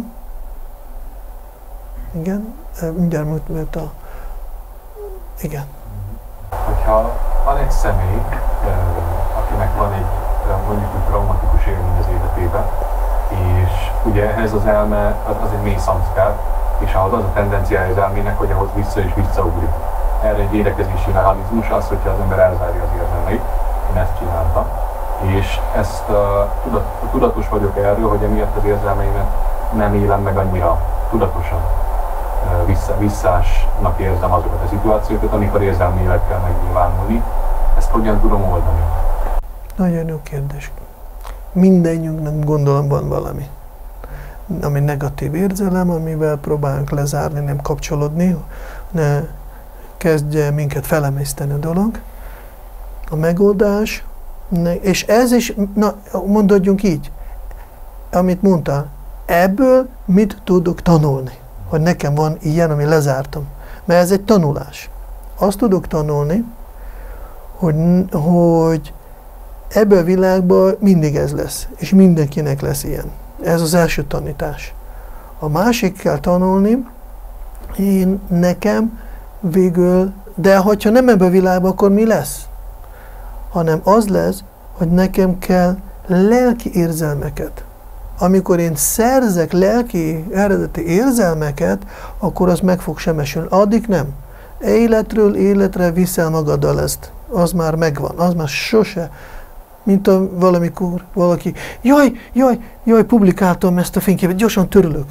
Igen? Mindjárt mert a... Igen. Hogyha van egy személy, akinek van egy mondjuk egy traumatikus élmény az életében, és ugye ehhez az elme az egy mély szamszkár, és ahhoz az a tendenciája az elmének, hogy ahhoz vissza és visszaugrik. Erre egy védekezési mechanizmus az, hogyha az ember elzárja az érzelmeit. Én ezt csináltam. És ezt uh, tudat, tudatos vagyok erről, hogy emiatt az érzelmeimet nem élem meg annyira tudatosan. Uh, vissza, visszásnak érzem azokat a szituációkat, amikor érzelmileg kell megnyilvánulni. Ezt hogyan tudom oldani? Nagyon jó kérdés. Mindennyiunknak gondolom van valami. Ami negatív érzelem, amivel próbálunk lezárni, nem kapcsolódni, ne kezdje minket felemészteni a dolog. A megoldás, ne, és ez is, na, mondodjunk így, amit mondtál, ebből mit tudok tanulni? Hogy nekem van ilyen, ami lezártam. Mert ez egy tanulás. Azt tudok tanulni, hogy, hogy ebből a világban mindig ez lesz, és mindenkinek lesz ilyen. Ez az első tanítás. A másik kell tanulni, én nekem végül, de hogyha nem ebben a világban, akkor mi lesz? Hanem az lesz, hogy nekem kell lelki érzelmeket. Amikor én szerzek lelki eredeti érzelmeket, akkor az meg fog semmisülni. Addig nem. Életről életre viszel magaddal ezt. Az már megvan, az már sose. Mint a valamikor valaki, jaj, jaj, jaj, publikáltam ezt a fényképet, gyorsan törölök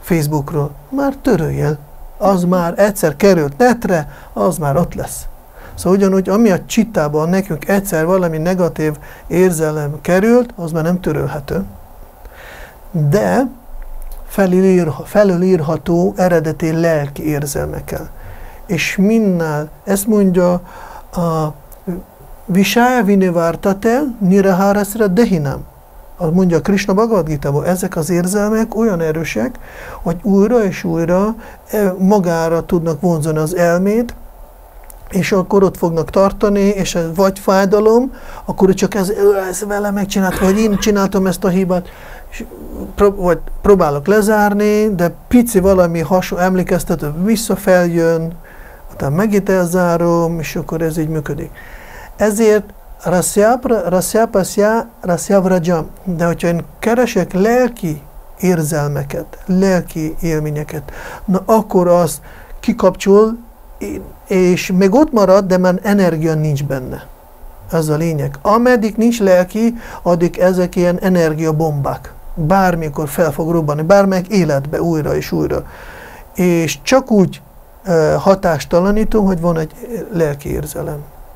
Facebookról. Már törölj el. Az már egyszer került netre, az már ott lesz. Szóval ugyanúgy, ami a csitában nekünk egyszer valami negatív érzelem került, az már nem törölhető. De felülírha, felülírható eredeti lelki érzelmekkel. És minnál, ezt mondja a Visaya Vinivártate Niraháraszra Dehinam. Azt mondja Krishna Bhagavad Gita-ban, ezek az érzelmek olyan erősek, hogy újra és újra magára tudnak vonzani az elmét, és akkor ott fognak tartani, és ez vagy fájdalom, akkor csak ez, ez vele megcsináltam, vagy én csináltam ezt a hibát, és prób vagy próbálok lezárni, de pici valami hasonló emlékeztető visszafeljön, utána megint elzárom, és akkor ez így működik. Ezért rasyapasya rasyavrajam, de hogyha én keresek lelki érzelmeket, lelki élményeket, na akkor az kikapcsol, és még ott marad, de már energia nincs benne. Ez a lényeg. Ameddig nincs lelki, addig ezek ilyen energiabombák. Bármikor fel fog robbanni, bármelyik életbe újra és újra. És csak úgy e, hatástalanítom, hogy van egy lelki érzelem.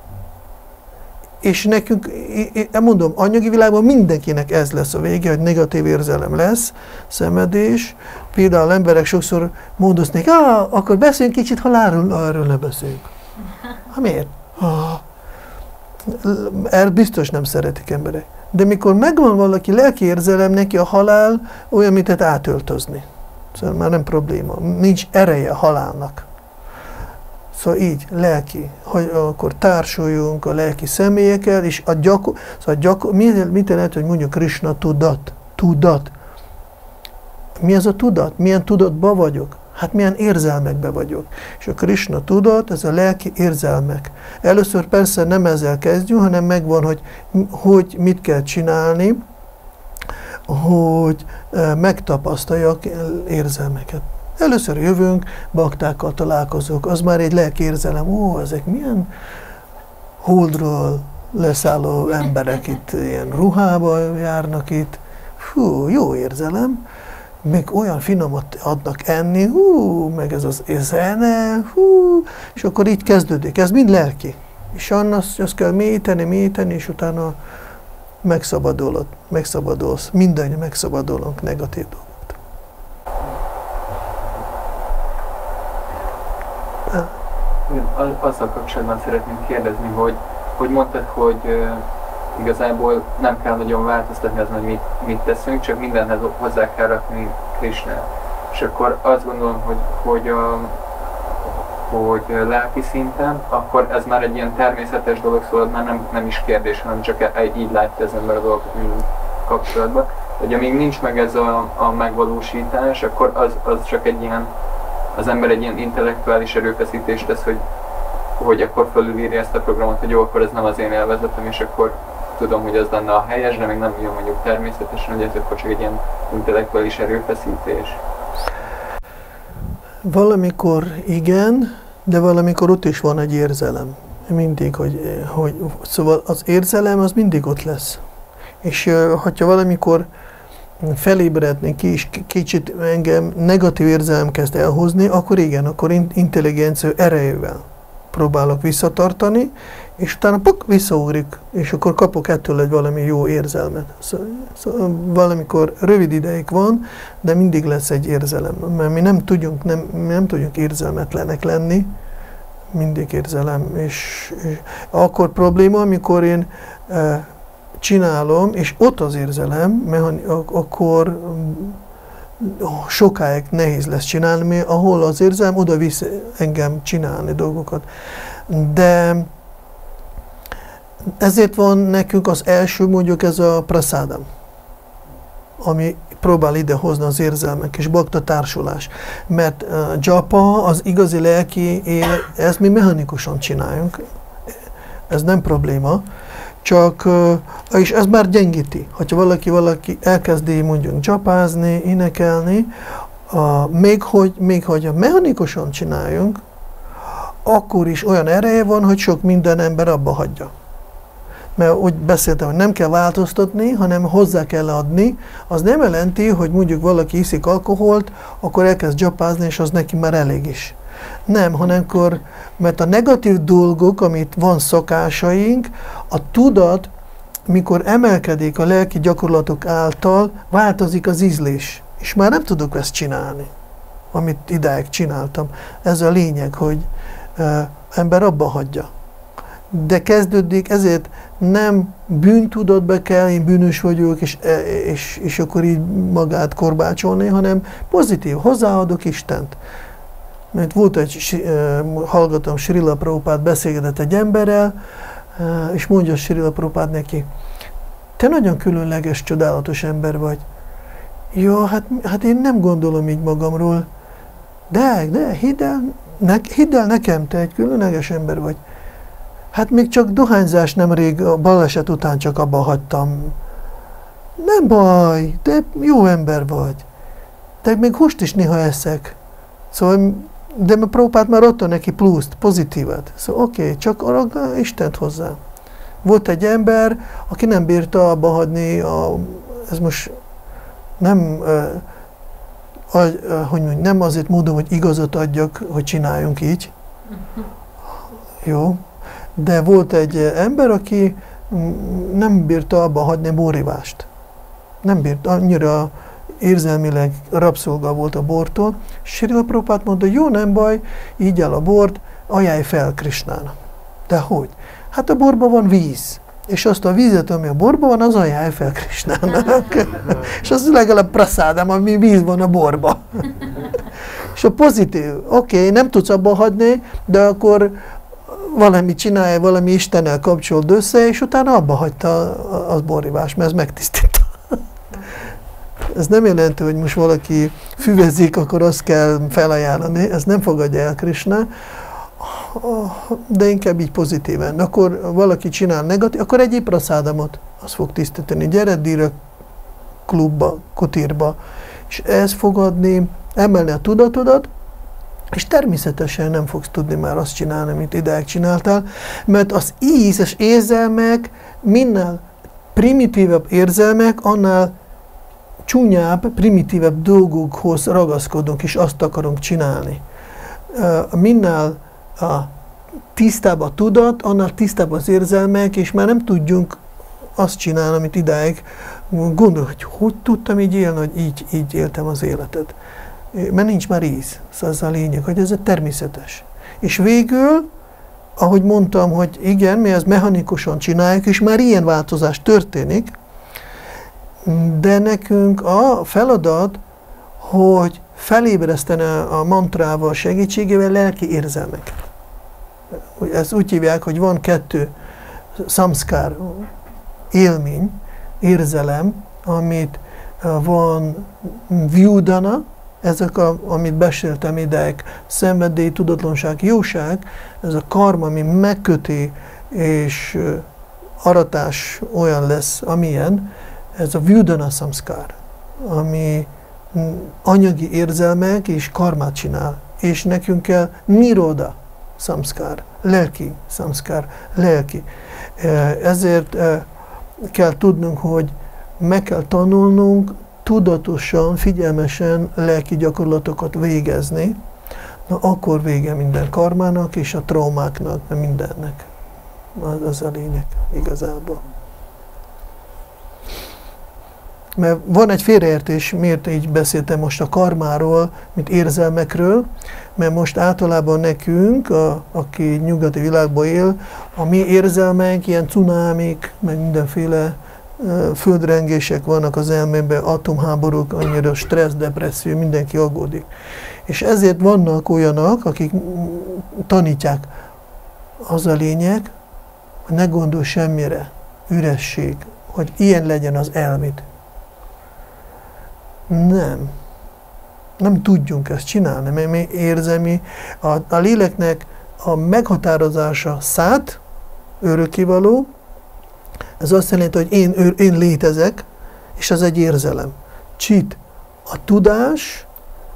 És nekünk, én mondom, anyagi világban mindenkinek ez lesz a vége, hogy negatív érzelem lesz, szenvedés. Például emberek sokszor módoznék, ah, akkor beszéljünk kicsit halálról, arról ne beszéljünk. Ha miért? Ah, erre biztos nem szeretik emberek. De mikor megvan valaki lelki érzelem, neki a halál olyan, mint egy átöltözni. Szóval már nem probléma. Nincs ereje a halálnak. Szóval így, lelki, hogy akkor társuljunk a lelki személyekkel, és a gyakor... Szóval gyakor mit, mit jelent, hogy mondjuk Krishna tudat? Tudat. Mi az a tudat? Milyen tudatban vagyok? Hát milyen érzelmekben vagyok. És a Krishna tudat, ez a lelki érzelmek. Először persze nem ezzel kezdjünk, hanem megvan, hogy, hogy mit kell csinálni, hogy megtapasztaljak érzelmeket. Először jövünk, baktákkal találkozunk, az már egy lelki érzelem. Ó, ezek milyen holdról leszálló emberek itt, ilyen ruhába járnak itt. Fú, jó érzelem. Még olyan finomat adnak enni, hú, meg ez az zene, hú, és akkor így kezdődik. Ez mind lelki. És annak azt kell mélyíteni, mélyíteni, és utána megszabadulod, megszabadulsz. Mindannyian megszabadulunk negatív dolgoktól. Azzal kapcsolatban szeretném kérdezni, hogy, hogy mondtad, hogy uh, igazából nem kell nagyon változtatni azon, hogy mit, mit teszünk, csak mindenhez hozzá kell rakni Krishnát. És akkor azt gondolom, hogy, hogy, a, hogy lelki szinten, akkor ez már egy ilyen természetes dolog, szóval már nem, nem is kérdés, hanem csak így látja az ember a dolgokat mind kapcsolatban. Hogy amíg nincs meg ez a, a megvalósítás, akkor az, az csak egy ilyen, az ember egy ilyen intellektuális erőfeszítést tesz, hogy, hogy akkor fölülírja ezt a programot, hogy jó, akkor ez nem az én élvezetem, és akkor tudom, hogy az lenne a helyes, de még nem jön mondjuk természetesen, hogy ez akkor csak egy ilyen intellektuális erőfeszítés. Valamikor igen, de valamikor ott is van egy érzelem. Mindig, hogy, hogy szóval az érzelem az mindig ott lesz. És hogyha valamikor felébredni ki, és kicsit engem negatív érzelem kezd elhozni, akkor igen, akkor intelligencia erejével próbálok visszatartani, és utána pok, visszaugrik, és akkor kapok ettől egy valami jó érzelmet. Szóval, szóval valamikor rövid ideig van, de mindig lesz egy érzelem, mert mi nem tudjunk, nem, mi nem tudjunk érzelmetlenek lenni, mindig érzelem, és, és akkor probléma, amikor én e, csinálom, és ott az érzelem, mert akkor sokáig nehéz lesz csinálni, ahol az érzelem oda visz engem csinálni dolgokat. De ezért van nekünk az első, mondjuk ez a prasádam, ami próbál idehozni az érzelmek, és bakta társulás. Mert uh, japa, az igazi lelki, ezt mi mechanikusan csináljunk, ez nem probléma, csak, uh, és ez már gyengíti. Ha valaki, valaki elkezdi mondjuk japázni, énekelni, uh, még, hogy, még hogy mechanikusan csináljunk, akkor is olyan ereje van, hogy sok minden ember abba hagyja. Mert úgy beszéltem, hogy nem kell változtatni, hanem hozzá kell adni. Az nem jelenti, hogy mondjuk valaki iszik alkoholt, akkor elkezd japázni, és az neki már elég is. Nem, hanem akkor, mert a negatív dolgok, amit van szokásaink, a tudat, mikor emelkedik a lelki gyakorlatok által, változik az ízlés. És már nem tudok ezt csinálni, amit idáig csináltam. Ez a lényeg, hogy uh, ember abba hagyja. De kezdődik, ezért nem bűntudatba kell, én bűnös vagyok, és, és, és akkor így magát korbácsolni, hanem pozitív, hozzáadok Istent. Mert volt egy, uh, hallgatom, Srila Prabhupád beszélgetett egy emberrel, uh, és mondja Srila Prabhupád neki, te nagyon különleges, csodálatos ember vagy. Jó, hát, hát én nem gondolom így magamról. De, de, hidd el, ne, hidd el nekem, te egy különleges ember vagy. Hát még csak dohányzás nemrég a baleset után csak abba hagytam. Nem baj, te jó ember vagy. De még húst is néha eszek. Szóval, de a Prabhupád már adta neki pluszt, pozitívat. Szóval oké, okay, csak arra Istent hozzá. Volt egy ember, aki nem bírta abba hagyni, a, ez most nem, uh, uh, hogy mondjam, nem azért mondom, hogy igazat adjak, hogy csináljunk így. Jó. De volt egy ember, aki nem bírta abba hagyni borivást. Nem bírta, annyira érzelmileg rabszolga volt a bortól. Srila Prabhupád mondta, jó, nem baj, így el a bort, ajánlj fel Krisnának. De hogy? Hát a borban van víz. És azt a vízet, ami a borban van, az ajánlj fel Krisnának. És az legalább praszádám, ami víz van a borban. És a pozitív, oké, okay, nem tudsz abba hagyni, de akkor valami csinálja, valami Istennel kapcsolód össze, és utána abba hagyta az borivás, mert ez megtisztítta. Ez nem jelenti, hogy most valaki füvezik, akkor azt kell felajánlani, ez nem fogadja el Krishna, de inkább így pozitíven. Akkor valaki csinál negatív, akkor egy praszádamot, azt fog tisztítani. Gyere Dira klubba, kutírba, és ez fog adni, emelni a tudatodat, és természetesen nem fogsz tudni már azt csinálni, amit idáig csináltál, mert az íz és érzelmek, minél primitívebb érzelmek, annál csúnyább, primitívebb dolgokhoz ragaszkodunk, és azt akarunk csinálni. Minél a tisztább a tudat, annál tisztább az érzelmek, és már nem tudjunk azt csinálni, amit idáig gondolok, hogy hogy tudtam így élni, hogy így, így éltem az életet. Mert nincs már íz. Szóval az a lényeg, hogy ez a természetes. És végül, ahogy mondtam, hogy igen, mi ezt mechanikusan csináljuk, és már ilyen változás történik, de nekünk a feladat, hogy felébreszteni a mantrával segítségével lelki érzelmek. Ezt úgy hívják, hogy van kettő samskár, élmény, érzelem, amit van vyudana, ezek, a, amit beszéltem ideig, szenvedély, tudatlanság, jóság, ez a karma, ami megköti, és aratás olyan lesz, amilyen, ez a vyudana samskár, ami anyagi érzelmek és karmát csinál. És nekünk kell niroda samskár, lelki samskár, lelki. Ezért kell tudnunk, hogy meg kell tanulnunk tudatosan, figyelmesen lelki gyakorlatokat végezni, na akkor vége minden karmának és a traumáknak, mindennek. Az, az a lényeg igazából. Mert van egy félreértés, miért így beszéltem most a karmáról, mint érzelmekről, mert most általában nekünk, a, aki nyugati világban él, a mi érzelmeink, ilyen cunámik, meg mindenféle uh, földrengések vannak az elménben, atomháborúk, annyira stressz, depresszió, mindenki aggódik. És ezért vannak olyanok, akik tanítják, az a lényeg, hogy ne gondolj semmire, üresség, hogy ilyen legyen az elmét. Nem. Nem tudjunk ezt csinálni, mert mi érzelmi, a, a léleknek a meghatározása szát, örökkévaló, ez azt jelenti, hogy én, én létezek, és az egy érzelem. Csit, a tudás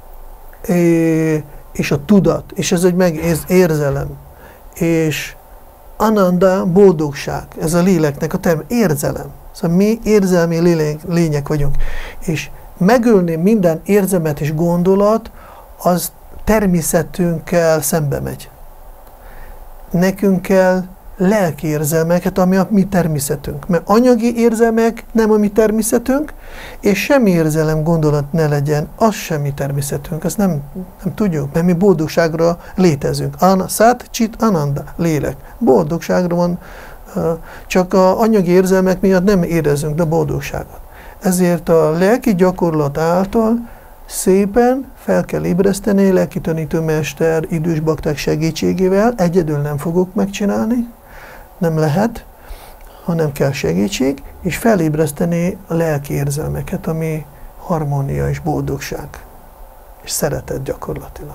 és a tudat, és ez egy meg érzelem. És ananda, boldogság, ez a léleknek a term, érzelem. Szóval mi érzelmi lélek, lények vagyunk. És megölni minden érzelmet és gondolat, az természetünkkel szembe megy. Nekünk kell lelki érzelmeket, ami a mi természetünk. Mert anyagi érzelmek nem a mi természetünk, és semmi érzelem, gondolat ne legyen, az semmi természetünk. Ezt nem, nem tudjuk, mert mi boldogságra létezünk. Ana, szát, csit, ananda, lélek. Boldogságra van, csak az anyagi érzelmek miatt nem érezünk, de boldogságot. Ezért a lelki gyakorlat által szépen fel kell ébreszteni, lelki tanítómester, idős bakták segítségével, egyedül nem fogok megcsinálni, nem lehet, hanem kell segítség, és felébreszteni a lelki érzelmeket, ami harmónia és boldogság, és szeretet gyakorlatilag.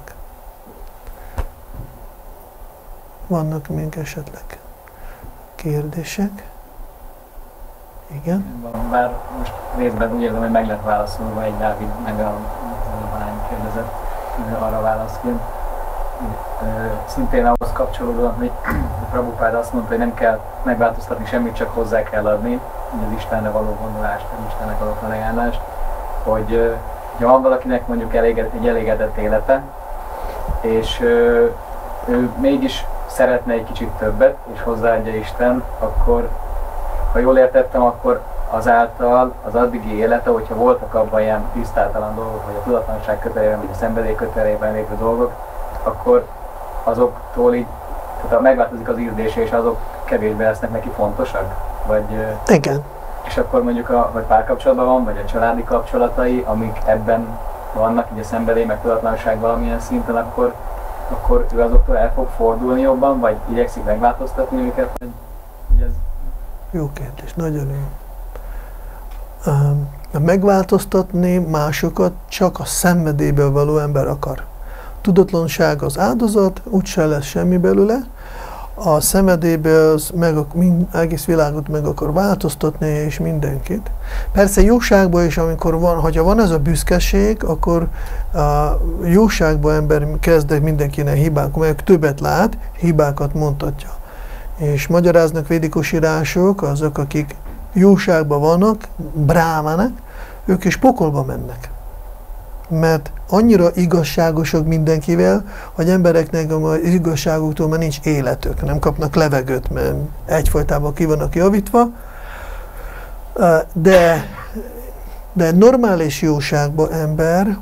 Vannak még esetleg kérdések? Igen? Bár most részben úgy érzem, hogy meg lett válaszolva egy Dávid, meg a lány kérdezett arra válaszként. Szintén ahhoz kapcsolódóan, hogy Prabhupád azt mondta, hogy nem kell megváltoztatni semmit, csak hozzá kell adni, az Istenre való gondolást, az Istennek adott ajánlást, hogy ha van valakinek mondjuk eléged, egy elégedett élete, és ő mégis szeretne egy kicsit többet, és hozzáadja Isten, akkor, ha jól értettem, akkor azáltal az addigi élete, hogyha voltak abban ilyen tisztátalan dolgok, vagy a tudatlanság kötelében, vagy a szenvedély kötelében lévő dolgok, akkor azoktól így, tehát megváltozik az ízlése, és azok kevésbé lesznek neki fontosak? Vagy, igen. És akkor mondjuk, a, vagy párkapcsolatban van, vagy a családi kapcsolatai, amik ebben vannak, így a szenvedély, meg tudatlanság valamilyen szinten, akkor, akkor ő azoktól el fog fordulni jobban, vagy igyekszik megváltoztatni őket? Vagy, ez... Jó kérdés, nagyon jó. Um, megváltoztatni másokat csak a szenvedélyből való ember akar. Tudatlanság az áldozat, úgyse lesz semmi belőle. A szenvedélyből meg, mind, egész világot meg akar változtatni, és mindenkit. Persze jóságban is, amikor van, hogyha van ez a büszkeség, akkor a jóságban ember kezd mindenkinek hibák, melyek többet lát, hibákat mondhatja. És magyaráznak védikus írások, azok, akik jóságban vannak, brámanek, ők is pokolba mennek. Mert annyira igazságosak mindenkivel, hogy embereknek az igazságoktól már nincs életük, nem kapnak levegőt, mert egyfajtában ki vannak javítva. De, de normális jóságban ember,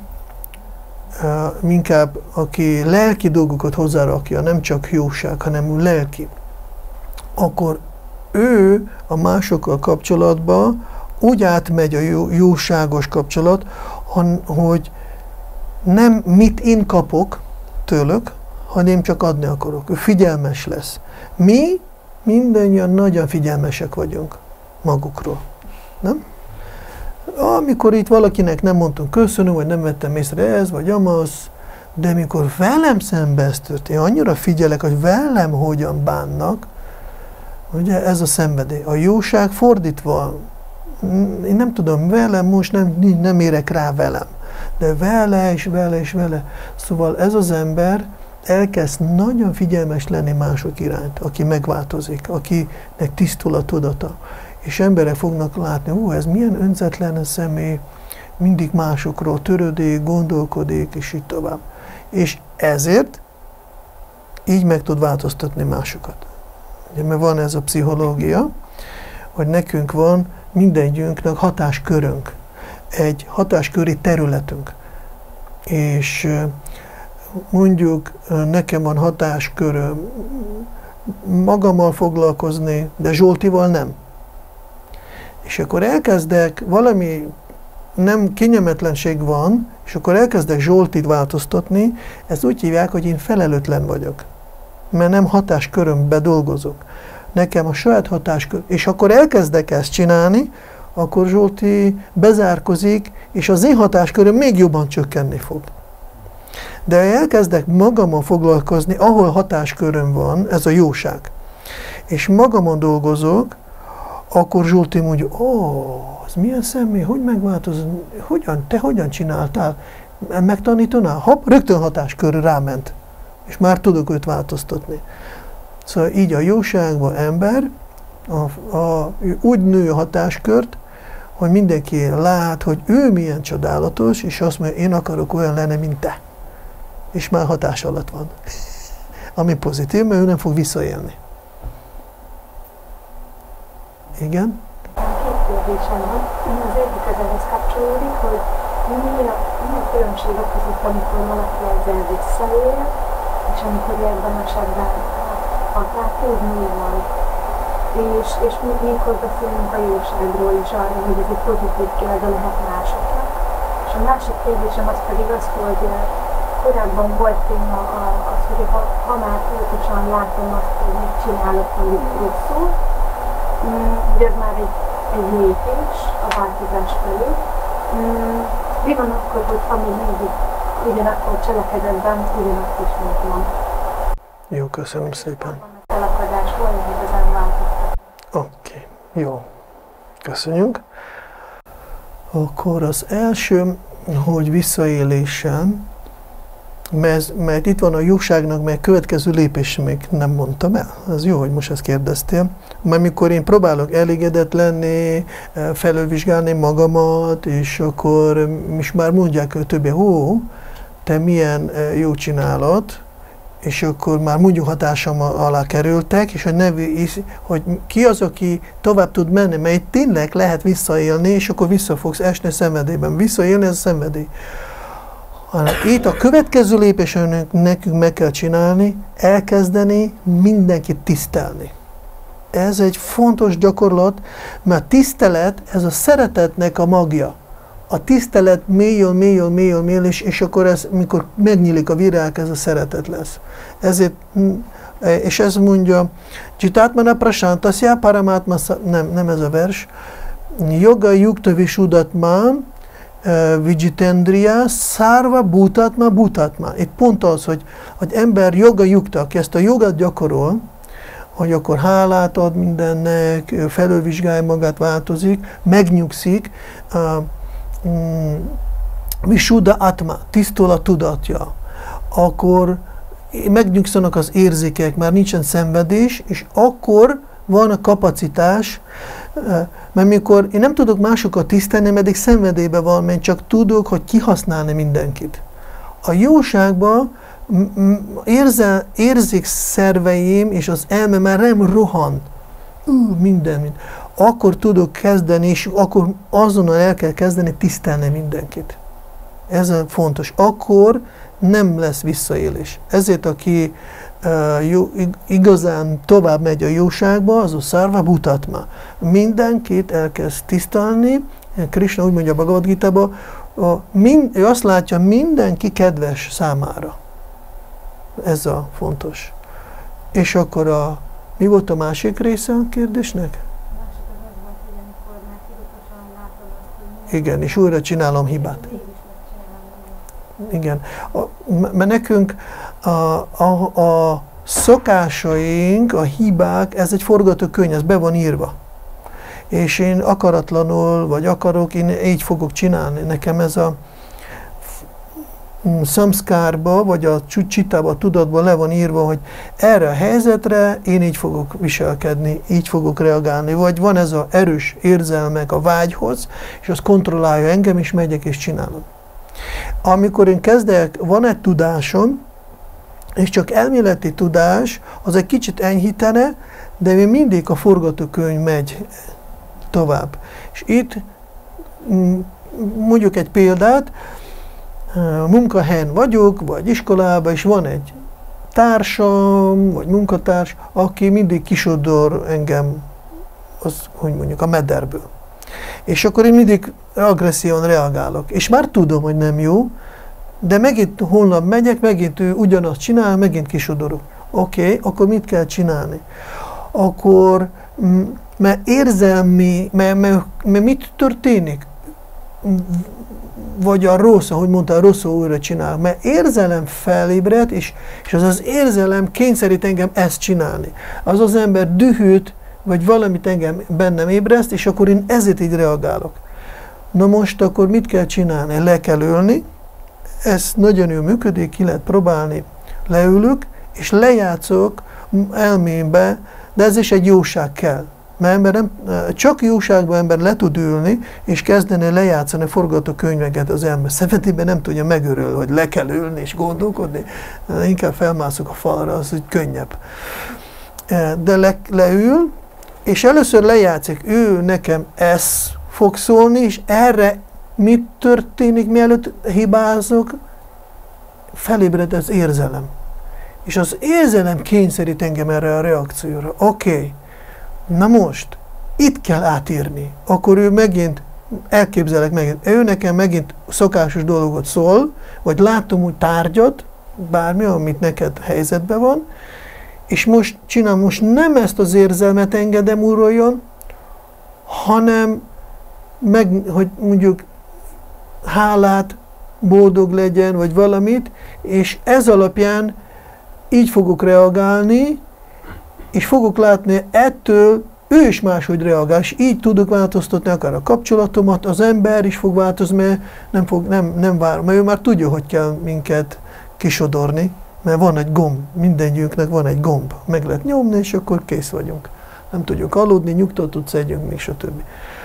inkább aki lelki dolgokat hozzárakja, nem csak jóság, hanem lelki, akkor ő a másokkal kapcsolatban úgy átmegy a jó, jóságos kapcsolat, hogy nem mit én kapok tőlük, hanem csak adni akarok. Ő figyelmes lesz. Mi mindannyian nagyon figyelmesek vagyunk magukról. Nem? Amikor itt valakinek nem mondtam köszönöm, vagy nem vettem észre ez, vagy amaz, de mikor velem szembe ez történik, annyira figyelek, hogy velem hogyan bánnak, ugye ez a szenvedély. A jóság fordítva, én nem tudom, velem most nem, nem érek rá velem, de vele és vele és vele. Szóval ez az ember elkezd nagyon figyelmes lenni mások iránt, aki megváltozik, akinek tisztul a tudata. És emberek fognak látni, ó, ez milyen önzetlen személy, mindig másokról törődik, gondolkodik, és így tovább. És ezért így meg tud változtatni másokat. Ugye, mert van ez a pszichológia, hogy nekünk van mindegyünknek hatáskörünk, egy hatásköri területünk. És mondjuk nekem van hatásköröm magammal foglalkozni, de Zsoltival nem. És akkor elkezdek, valami nem kényelmetlenség van, és akkor elkezdek Zsoltit változtatni, ezt úgy hívják, hogy én felelőtlen vagyok. Mert nem hatáskörömbe dolgozok. Nekem a saját hatáskör, és akkor elkezdek ezt csinálni, akkor Zsolti bezárkozik, és az én hatásköröm még jobban csökkenni fog. De elkezdek magamon foglalkozni, ahol hatásköröm van, ez a jóság, és magamon dolgozok, akkor Zsolti mondja, ó, az milyen személy, hogy megváltozott, hogyan, te hogyan csináltál, megtanítanál? Hopp, rögtön hatáskör ráment, és már tudok őt változtatni. Szóval így a jóságban ember a, a, úgy nő a hatáskört, hogy mindenki lát, hogy ő milyen csodálatos, és azt mondja, én akarok olyan lenni, mint te. és már hatás alatt van. Ami pozitív, mert ő nem fog visszaélni. Igen? Két kérdésem van. Az egyik az ehhez kapcsolódik, hogy mi a, mi a különbség a között, amikor valaki ezzel visszaél, és amikor ebben a esetben határkód mi van. És, és mikor beszélünk a jóságról is arra, hogy ez egy pozitív példa lehet másoknak. És a másik kérdésem az pedig az, hogy korábban volt téma az, hogy ha, ha már tudatosan látom azt, hogy mit csinálok, amit rosszul, ugye ez már egy, egy lépés a változás felé. Mi van akkor, hogy ha még mindig ugyanakkor cselekedetben ugyanazt is mondom? Jó, köszönöm szépen. Elakadás, hol lehet ezen változtatni? Oké, okay. Jó. Köszönjük. Akkor az első, hogy visszaéléssel, mert, mert itt van a jóságnak, mert következő lépés még nem mondtam el. Ez jó, hogy most ezt kérdeztél. Mert mikor én próbálok elégedett lenni, felülvizsgálni magamat, és akkor is már mondják a többi, ó, te milyen jó csinálod, és akkor már mondjuk hatásom alá kerültek, és hogy, nevi, hogy ki az, aki tovább tud menni, mert itt tényleg lehet visszaélni, és akkor vissza fogsz esni szenvedélyben. Visszaélni, ez a szenvedély. Itt a következő lépés, nekünk meg kell csinálni, elkezdeni mindenkit tisztelni. Ez egy fontos gyakorlat, mert a tisztelet, ez a szeretetnek a magja. A tisztelet mélyül, mélyül, mélyül, mélyül, és, és akkor ez, mikor megnyílik a virág, ez a szeretet lesz. Ezért, és ez mondja, Csitatmana Prashantasya Paramatma, nem, nem ez a vers, Yoga Yukta Vishudatma, Vijitendriya, Sarva Bhutatma, Bhutatma. Itt pont az, hogy, hogy ember joga yukta, aki ezt a jogát gyakorol, hogy akkor hálát ad mindennek, felülvizsgálja magát, változik, megnyugszik, uh, um, Vishuddha Atma, tisztul a tudatja, akkor megnyugszanak az érzékek, már nincsen szenvedés, és akkor van a kapacitás, mert mikor én nem tudok másokat tisztelni, mert eddig szenvedélyben van, mert csak tudok, hogy kihasználni mindenkit. A jóságban érze, érzékszerveim és az elme már nem rohan. Ú, minden, minden. Akkor tudok kezdeni, és akkor azonnal el kell kezdeni tisztelni mindenkit. Ez a fontos. Akkor nem lesz visszaélés. Ezért, aki uh, jó, igazán tovább megy a jóságba, az a Sarva Bhutatma. Mindenkit elkezd tisztelni. Krishna úgy mondja a Bhagavad Gita-ban, ő azt látja, mindenki kedves számára. Ez a fontos. És akkor a, mi volt a másik része a kérdésnek? Igen, és újra csinálom hibát. Igen. A, mert nekünk a, a, a szokásaink, a hibák, ez egy forgatókönyv, ez be van írva. És én akaratlanul, vagy akarok, én így fogok csinálni. Nekem ez a szamszkárba, vagy a csitába, a tudatban le van írva, hogy erre a helyzetre én így fogok viselkedni, így fogok reagálni. Vagy van ez az erős érzelmek a vágyhoz, és az kontrollálja engem, és megyek és csinálom. Amikor én kezdek, van egy tudásom, és csak elméleti tudás, az egy kicsit enyhítene, de még mindig a forgatókönyv megy tovább. És itt mondjuk egy példát, munkahelyen vagyok, vagy iskolában, és van egy társam, vagy munkatárs, aki mindig kisodor engem, az, hogy mondjuk, a mederből. És akkor én mindig agresszión reagálok. És már tudom, hogy nem jó, de megint holnap megyek, megint ő ugyanazt csinál, megint kisodorok. Oké, okay, akkor mit kell csinálni? Akkor, mert érzelmi, mert, mert, mert mit történik? Vagy a rossz, ahogy mondta, a rossz újra csinál. Mert érzelem felébred, és, és az az érzelem kényszerít engem ezt csinálni. Az az ember dühült, vagy valamit engem bennem ébreszt, és akkor én ezért így reagálok. Na most akkor mit kell csinálni? Le kell ülni, ez nagyon jól működik, ki lehet próbálni. Leülök, és lejátszok elmémbe, de ez is egy jóság kell. Mert ember nem, csak jóságban ember le tud ülni, és kezdene lejátszani forgatókönyveket az ember. Szemetében nem tudja megörülni, hogy le kell ülni és gondolkodni. Inkább felmászok a falra, az úgy könnyebb. De le, leül, és először lejátszik, ő nekem ez fog szólni, és erre mit történik, mielőtt hibázok? Felébred az érzelem. És az érzelem kényszerít engem erre a reakcióra. Oké, okay. Na most, itt kell átírni. Akkor ő megint, elképzelek megint, ő nekem megint szokásos dolgot szól, vagy látom úgy tárgyat, bármi, amit neked helyzetben van, és most csinálom, most nem ezt az érzelmet engedem uroljon, hanem meg, hogy mondjuk hálát, boldog legyen, vagy valamit, és ez alapján így fogok reagálni, és fogok látni ettől, ő is máshogy reagál, és így tudok változtatni akár a kapcsolatomat, az ember is fog változni, mert nem, fog, nem, nem vár, mert ő már tudja, hogy kell minket kisodorni, mert van egy gomb, mindennyiunknek van egy gomb, meg lehet nyomni, és akkor kész vagyunk. Nem tudjuk aludni, nyugtatót szedjünk, még stb.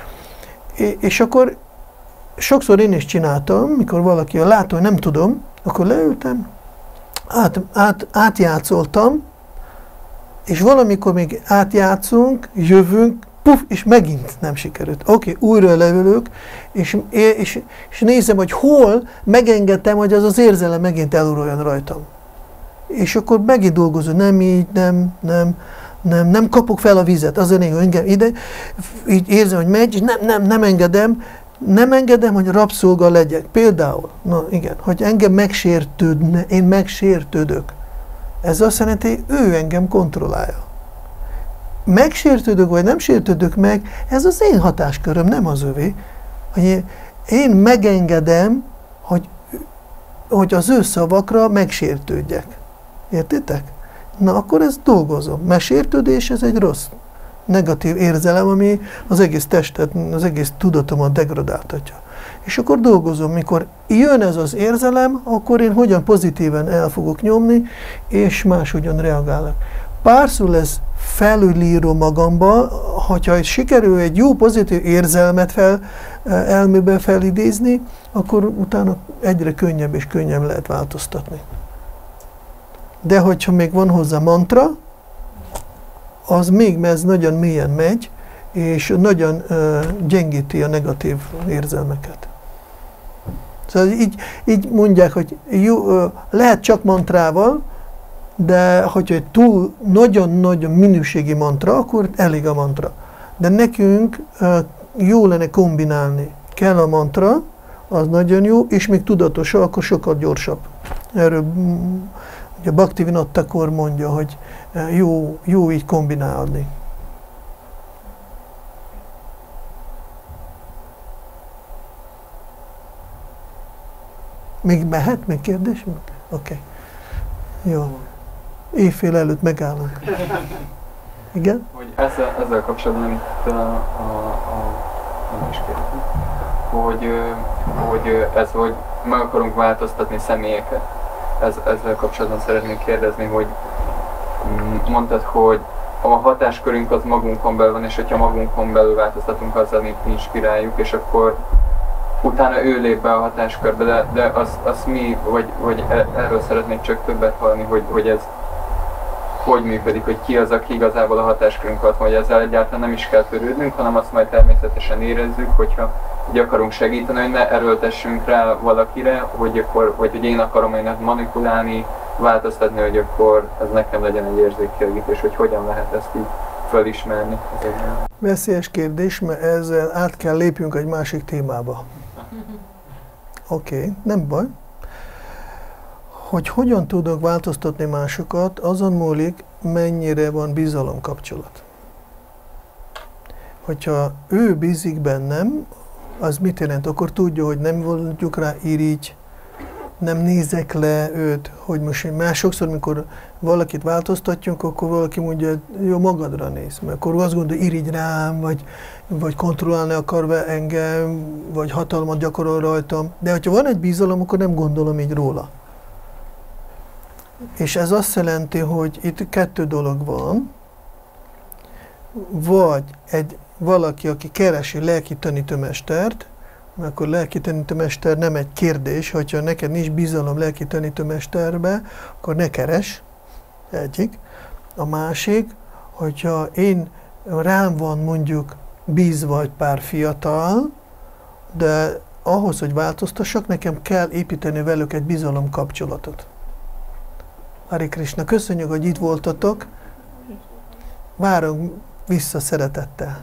És akkor sokszor én is csináltam, mikor valaki látom, hogy nem tudom, akkor leültem, át, át, átjátszoltam, és valamikor még átjátszunk, jövünk, puf, és megint nem sikerült. Oké, okay, újra leülök, és, és, és nézem, hogy hol megengedtem, hogy az az érzelem megint eluroljon rajtam. És akkor megint dolgozom, nem így, nem, nem, nem, nem kapok fel a vizet, azért én engem ide, így érzem, hogy megy, és nem, nem, nem engedem, nem engedem, hogy rabszolga legyek. Például, na igen, hogy engem megsértődne, én megsértődök. Ez azt jelenti, ő engem kontrollálja. Megsértődök, vagy nem sértődök meg, ez az én hatásköröm, nem az övé. Hogy én megengedem, hogy, hogy az ő szavakra megsértődjek. Értitek? Na, akkor ezt dolgozom. Megsértődés, ez egy rossz, negatív érzelem, ami az egész testet, az egész tudatomat degradáltatja. És akkor dolgozom, mikor jön ez az érzelem, akkor én hogyan pozitíven el fogok nyomni, és máshogyan reagálok. Párszor lesz felülíró magamba, hogyha sikerül egy jó pozitív érzelmet fel, elmébe felidézni, akkor utána egyre könnyebb és könnyebb lehet változtatni. De hogyha még van hozzá mantra, az még ez nagyon mélyen megy, és nagyon uh, gyengíti a negatív érzelmeket. Szóval így, így mondják, hogy jó, uh, lehet csak mantrával, de hogyha egy túl nagyon-nagyon minőségi mantra, akkor elég a mantra. De nekünk uh, jó lenne kombinálni. Kell a mantra, az nagyon jó, és még tudatosan, akkor sokkal gyorsabb. Erről ugye Bhaktivinoda Thakur mondja, hogy uh, jó, jó így kombinálni. Még mehet? Még kérdés? Oké. Okay. Jó. Éjfél előtt megállunk. Igen? Hogy ezzel, ezzel kapcsolatban itt a, a, a, nem is kérdezik, hogy, hogy ez, hogy meg akarunk változtatni személyeket. Ez, ezzel kapcsolatban szeretnék kérdezni, hogy mondtad, hogy a hatáskörünk az magunkon belül van, és hogyha magunkon belül változtatunk, azzal mi inspiráljuk, és akkor utána ő lép be a hatáskörbe, de, de az, az mi, vagy, vagy erről szeretnék csak többet hallani, hogy, hogy ez hogy működik, hogy ki az, aki igazából a hatáskörünket, hogy ezzel egyáltalán nem is kell törődnünk, hanem azt majd természetesen érezzük, hogyha így akarunk segíteni, hogy ne erőltessünk rá valakire, hogy akkor, vagy hogy én akarom én manipulálni, változtatni, hogy akkor ez nekem legyen egy érzékkielégítés, hogy hogyan lehet ezt így felismerni. Veszélyes kérdés, mert ezzel át kell lépjünk egy másik témába. Oké, okay, nem baj. Hogy hogyan tudok változtatni másokat, azon múlik, mennyire van bizalom kapcsolat. Hogyha ő bízik bennem, az mit jelent? Akkor tudja, hogy nem mondjuk rá irigy, nem nézek le őt, hogy most már sokszor, mikor valakit változtatjunk, akkor valaki mondja, jó, magadra néz, mert akkor azt gondolja, irigy rám, vagy, vagy kontrollálni akar engem, vagy hatalmat gyakorol rajtam. De hogyha van egy bizalom, akkor nem gondolom így róla. És ez azt jelenti, hogy itt kettő dolog van. vagy egy valaki, aki keresi lelki tanítómestert, mert akkor lelki tanítómester nem egy kérdés, hogyha neked nincs bizalom lelki tanítómesterbe, akkor ne keres, egyik. A másik, hogyha én rám van mondjuk bízva egy pár fiatal, de ahhoz, hogy változtassak, nekem kell építeni velük egy bizalom kapcsolatot. Hare Krishna, köszönjük, hogy itt voltatok. Várunk vissza szeretettel.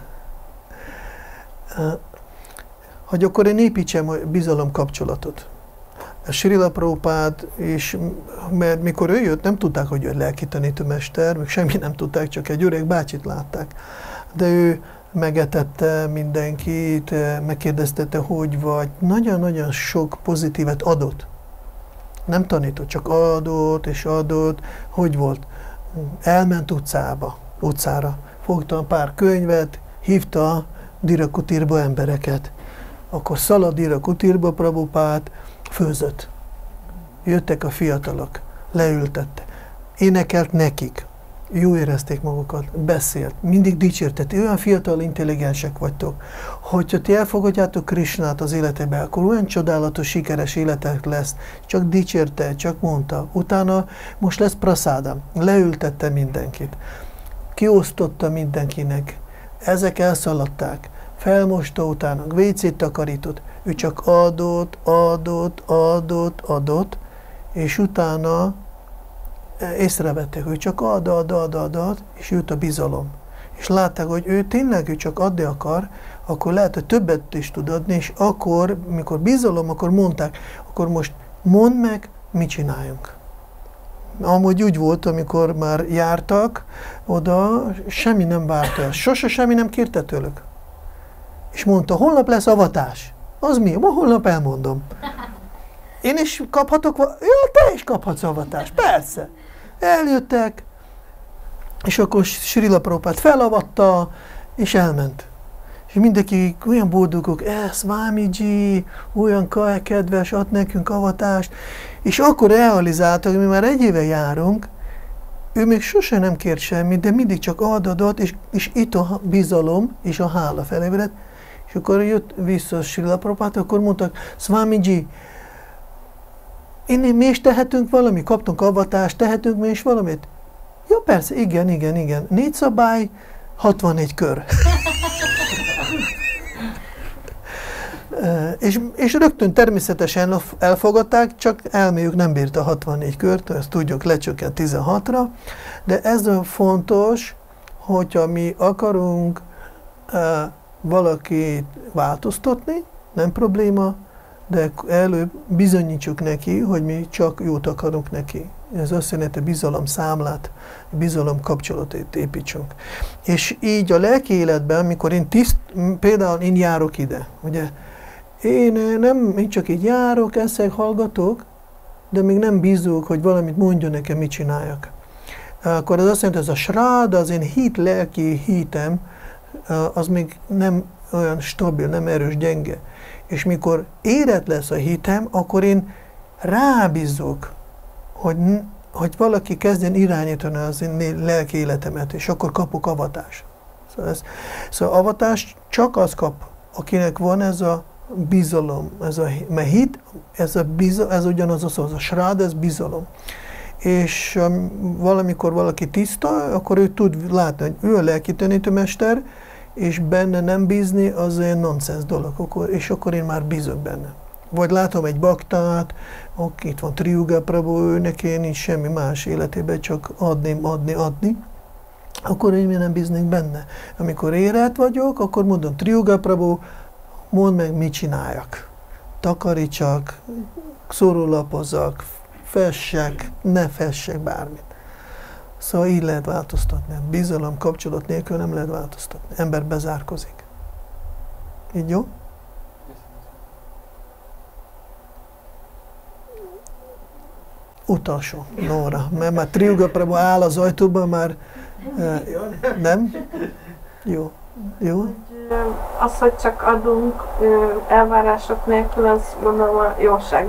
Hogy akkor én építsem a bizalom kapcsolatot. A Srila Prabhupád is, mert mikor ő jött, nem tudták, hogy ő lelki tanítómester, meg semmi nem tudták, csak egy öreg bácsit látták. De ő megetette mindenkit, megkérdeztette, hogy vagy. Nagyon-nagyon sok pozitívet adott. Nem tanított, csak adott és adott. Hogy volt? Elment utcába, utcára. Fogta pár könyvet, hívta Dirakutirba embereket. Akkor szalad Dirakutirba Prabhupád, főzött. Jöttek a fiatalok, leültette. Énekelt nekik. Jó érezték magukat, beszélt, mindig dicsérteti, olyan fiatal, intelligensek vagytok. Hogyha ti elfogadjátok Krishnát az életebe, akkor olyan csodálatos, sikeres életek lesz. Csak dicsérte, csak mondta. Utána most lesz prasádam. Leültette mindenkit. Kiosztotta mindenkinek. Ezek elszaladták. Felmosta utána, vécét takarított. Ő csak adott, adott, adott, adott, és utána észrevették, hogy csak ad, ad, ad, ad, ad, és jött a bizalom. És látták, hogy ő tényleg ő csak adni akar, akkor lehet, hogy többet is tud adni, és akkor, mikor bizalom, akkor mondták, akkor most mondd meg, mit csináljunk. Amúgy úgy volt, amikor már jártak oda, semmi nem várta el, sose semmi nem kérte tőlük. És mondta, holnap lesz avatás. Az mi? Ma holnap elmondom. Én is kaphatok, ja, te is kaphatsz avatást, persze. Eljöttek, és akkor Srila Prabhupád felavatta, és elment. És mindenki olyan boldogok, ez Swamiji, olyan kedves, ad nekünk avatást. És akkor realizáltak, hogy mi már egy éve járunk, ő még sose nem kért semmit, de mindig csak ad, ad, ad, és, és itt a bizalom és a hála felébredt. És akkor jött vissza Srila Prabhupád, akkor mondtak, Swamiji, én, mi is tehetünk valami, kaptunk avatást, tehetünk mi is valamit? Ja, persze, igen, igen, igen. Négy szabály, hatvanegy kör. és, és rögtön természetesen elfogadták, csak elméjük nem bírta hatvannégy kört, ezt tudjuk, lecsökkent tizenhatra, de ez fontos, hogyha mi akarunk uh, valakit változtatni, nem probléma, de előbb bizonyítsuk neki, hogy mi csak jót akarunk neki. Ez azt jelenti, bizalom számlát, bizalom kapcsolatot építsünk. És így a lelki életben, amikor én tiszt, például én járok ide, ugye, én nem én csak így járok, eszek, hallgatok, de még nem bízok, hogy valamit mondjon nekem, mit csináljak. Akkor az azt jelenti, ez a srád, az én hit, lelki hitem, az még nem olyan stabil, nem erős, gyenge. És mikor érett lesz a hitem, akkor én rábízok, hogy, hogy valaki kezdjen irányítani az én lelki életemet, és akkor kapok avatást. Szóval, ez, szóval avatást csak az kap, akinek van ez a bizalom, ez a mert hit, ez, a bizalom, ez ugyanaz az, az a srád, ez bizalom. És um, valamikor valaki tiszta, akkor ő tud látni, hogy ő a lelki tanítómester, és benne nem bízni, az egy nonsens dolog, akkor, és akkor én már bízok benne. Vagy látom egy baktát, oké, itt van Triuga Prabhu, ő neki nincs semmi más életében, csak adni, adni, adni, akkor én nem bíznék benne. Amikor érett vagyok, akkor mondom, Triuga Prabhu, mondd meg, mit csináljak. Takarítsak, szórólapozzak, fessek, ne fessek bármit. Szóval így lehet változtatni. Bizalom, kapcsolat nélkül nem lehet változtatni. Ember bezárkozik. Így jó? Utolsó, Nóra. Mert már Triuga Prabhu áll az ajtóban, már eh, nem? Jó. Jó? Az, hogy csak adunk elvárások nélkül, az gondolom a jóság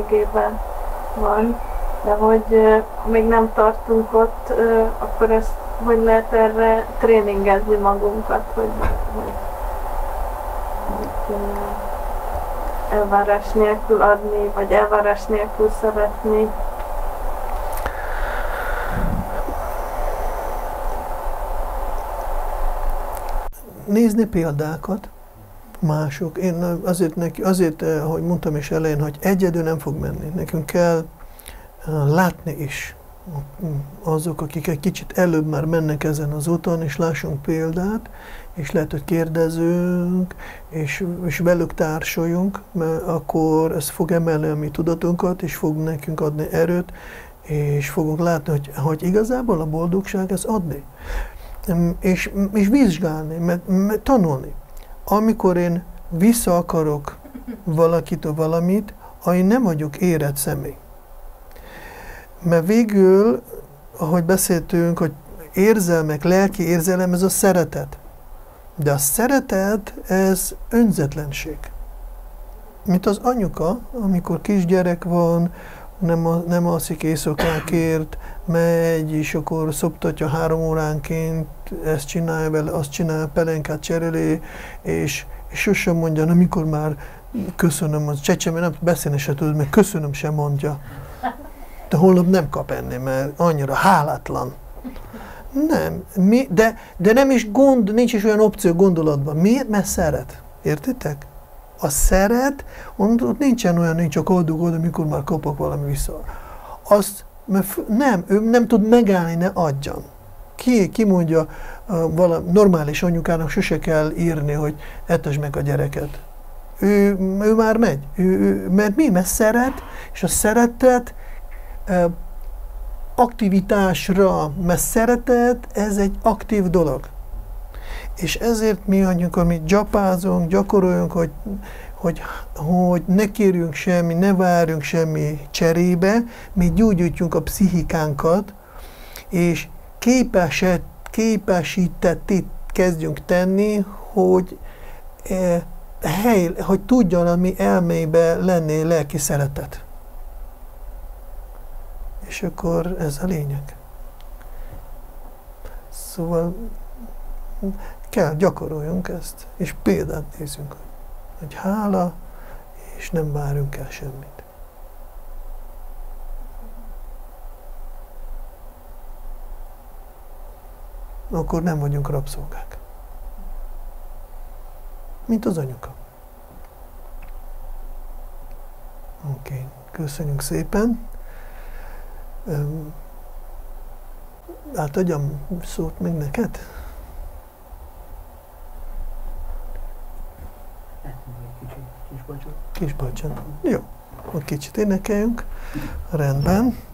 minőségében van. De hogy még nem tartunk ott, akkor ezt hogy lehet erre tréningezni magunkat, hogy, hogy, hogy elvárás nélkül adni, vagy elvárás nélkül szeretni. Nézni példákat, mások. Én azért, neki, azért, hogy mondtam is elején, hogy egyedül nem fog menni. Nekünk kell látni is azok, akik egy kicsit előbb már mennek ezen az úton, és lássunk példát, és lehet, hogy kérdezünk, és, és velük társuljunk, mert akkor ez fog emelni a mi tudatunkat, és fog nekünk adni erőt, és fogunk látni, hogy, hogy igazából a boldogság ez adni. És, és vizsgálni, mert, mert tanulni. Amikor én vissza akarok valakitől valamit, én nem vagyok érett személy. Mert végül, ahogy beszéltünk, hogy érzelmek, lelki érzelem, ez a szeretet. De a szeretet, ez önzetlenség. Mint az anyuka, amikor kisgyerek van, nem, a, nem alszik éjszakákért, megy, és akkor szoptatja három óránként, ezt csinálja vele, azt csinálja, pelenkát cseréli, és, és sosem mondja, na mikor már köszönöm, az csecse, mert nem beszélni se tud, mert köszönöm sem mondja. De holnap nem kap enni, mert annyira hálátlan. Nem, mi, de, de nem is gond, nincs is olyan opció gondolatban. Miért? Mert szeret. Értitek? A szeret, ott nincsen olyan, nincs csak olduk oda, mikor már kapok valami vissza. Azt, mert nem, ő nem tud megállni, ne adjan. Ki, ki mondja, uh, valami normális anyukának sose kell írni, hogy etesd meg a gyereket. Ő, ő már megy. Ő, ő, mert mi? Mert szeret, és a szeretet uh, aktivitásra, mert szeretet, ez egy aktív dolog. És ezért mi, amikor mi gyapázunk, gyakoroljunk, hogy, hogy, hogy ne kérjünk semmi, ne várjunk semmi cserébe, mi gyógyítjunk a pszichikánkat, és képeset, képesítettet kezdjünk tenni, hogy, eh, hely, hogy tudjon a mi elmébe lenni lelki szeretet. És akkor ez a lényeg. Szóval kell, gyakoroljunk ezt, és példát nézzünk, hogy hála, és nem várjunk el semmit. Akkor nem vagyunk rabszolgák. Mint az anyuka. Oké, okay. Köszönjük szépen. Um, átadjam szót még neked? Kis bacsan. Jó, akkor kicsit énekeljünk. Rendben.